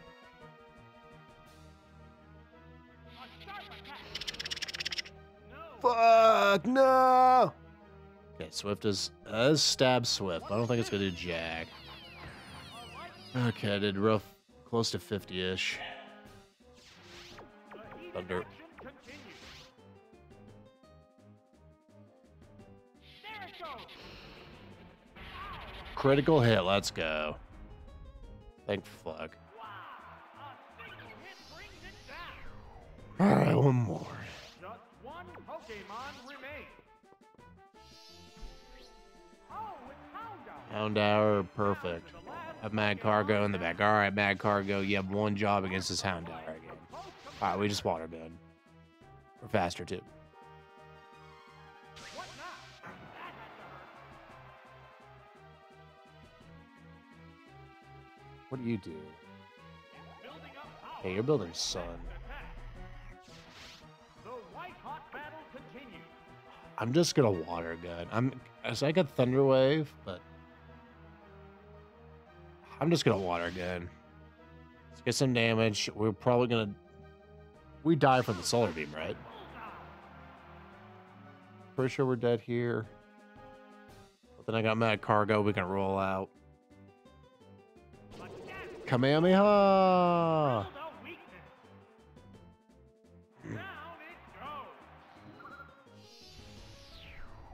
Fuck, no! Okay, Swift is... Uh, stab Swift. I don't think it's going to do Jack. Okay, I did rough... Close to fifty-ish. Thunder. Critical hit, let's go. Thank fuck. Alright, one more. Just one Pokemon remains. Oh, it's Houndour. Houndour, perfect. Have Mad Cargo in the back. Alright, Mad Cargo, you have one job against this Houndour again. Alright, we just water bed. We're faster too. What now? That had to hurt. What do you do? Building up power. Hey, you're building Sun. The white hot battle continues. I'm just gonna water gun. I'm so I got Thunder Wave, but I'm just gonna water gun. Let's get some damage. We're probably gonna we die from the solar beam, right? Pretty sure we're dead here. But then I got Mad Cargo. We can roll out. Kamehameha! No weakness. Down it goes.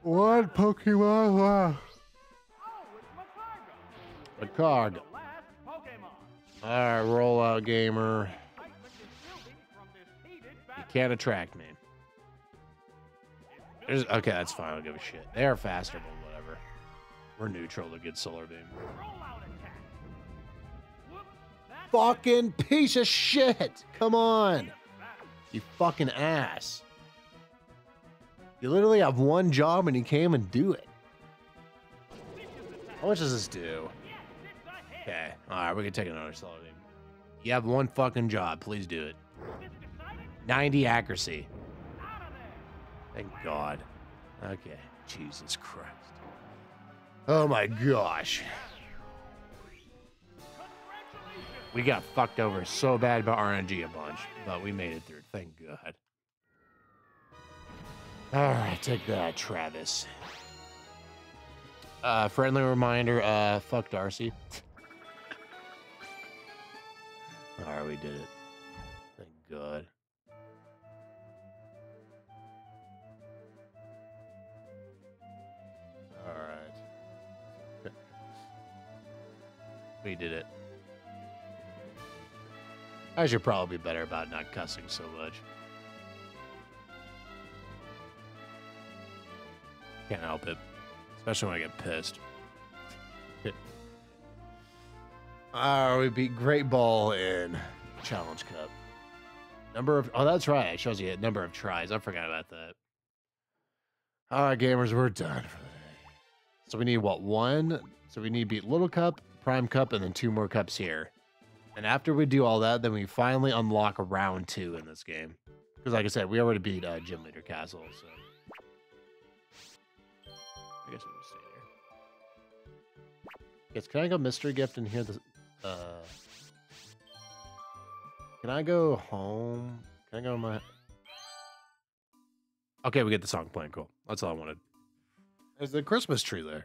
One Pokemon left. Oh, it's Macargo. Macargo. The last Pokemon. All right, roll out, gamer. Excitement is building from this heated You battle. can't attract me. There's, okay, that's fine. I don't give a shit. They are faster, but whatever. We're neutral to get Solar Beam. Roll out attack. Whoop, that's Fucking piece of shit! Come on! battle. You fucking ass. You literally have one job and you can't even do it. How much does this do? Yes, it's a hit. Okay. Alright, we can take another Solar Beam. You have one fucking job. Please do it. It's decided. ninety accuracy. Out of there. Thank God. Okay. Jesus Christ. Oh my gosh. Congratulations. We got fucked over so bad by R N G a bunch, but we made it through. Thank God. All right, take that, Travis. Uh, friendly reminder, uh, fuck Darcy. All right, we did it. Thank God. All right. We did it. I should probably be better about not cussing so much. Can't help it. Especially when I get pissed. Ah, we beat Great Ball in Challenge Cup. Number of... Oh, that's right. It shows you a number of tries. I forgot about that. All right, gamers, we're done for the day. So we need, what, one? So we need to beat Little Cup, Prime Cup, and then two more cups here. And after we do all that, then we finally unlock round two in this game. Because like I said, we already beat uh, Gym Leader Castle, so... I guess we'll just stay here. Yes, can I go mystery gift and hear the... Uh... Can I go home? Can I go to my... Okay, we get the song playing. Cool. That's all I wanted. There's the Christmas tree there.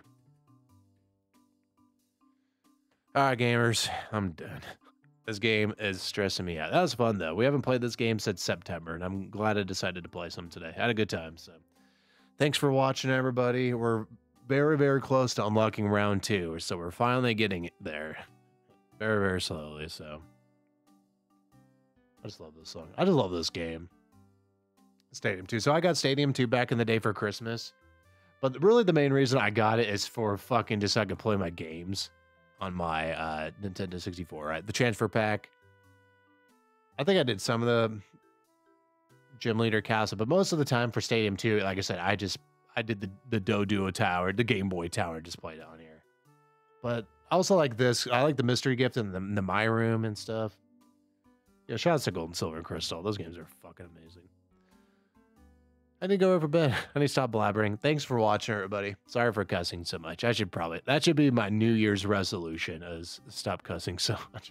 All right, gamers. I'm done. This game is stressing me out. That was fun, though. We haven't played this game since September, and I'm glad I decided to play some today. I had a good time, so... Thanks for watching, everybody. We're very, very close to unlocking round two, so we're finally getting there. Very, very slowly, so... I just love this song. I just love this game. Stadium two. So I got Stadium two back in the day for Christmas. But really the main reason I got it is for fucking just so I could play my games on my uh, Nintendo sixty-four, right? The transfer pack. I think I did some of the Gym Leader Castle, but most of the time for Stadium two, like I said, I just, I did the, the Doduo Tower, the Game Boy Tower just played on here. But I also like this. I like the Mystery Gift and the, the My Room and stuff. Yeah, shout out to Gold and Silver and Crystal. Those games are fucking amazing. I need to go over bed. I need to stop blabbering. Thanks for watching, everybody. Sorry for cussing so much. I should probably, that should be my New Year's resolution, is stop cussing so much.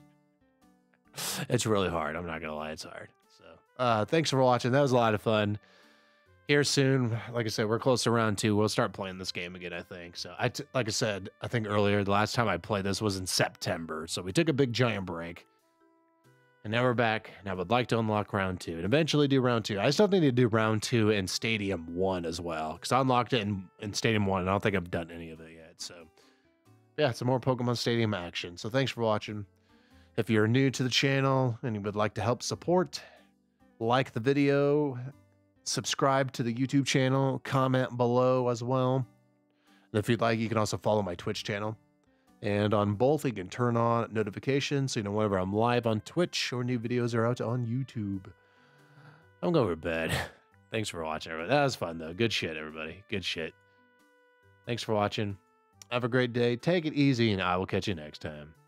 It's really hard. I'm not going to lie. It's hard. So, uh, thanks for watching. That was a lot of fun. Here soon, like I said, we're close to round two. We'll start playing this game again, I think. So, I t like I said, I think earlier, the last time I played this was in September. So, we took a big giant break. And now we're back, and I would like to unlock round two and eventually do round two. I still need to do round two in Stadium one as well, because I unlocked it in, in Stadium one, and I don't think I've done any of it yet. So, yeah, some more Pokemon Stadium action. So, thanks for watching. If you're new to the channel and you would like to help support, like the video, subscribe to the YouTube channel, comment below as well. And if you'd like, you can also follow my Twitch channel. And on both, you can turn on notifications so you know whenever I'm live on Twitch or new videos are out on YouTube. I'm going to bed. Thanks for watching, everybody. That was fun, though. Good shit, everybody. Good shit. Thanks for watching. Have a great day. Take it easy, and I will catch you next time.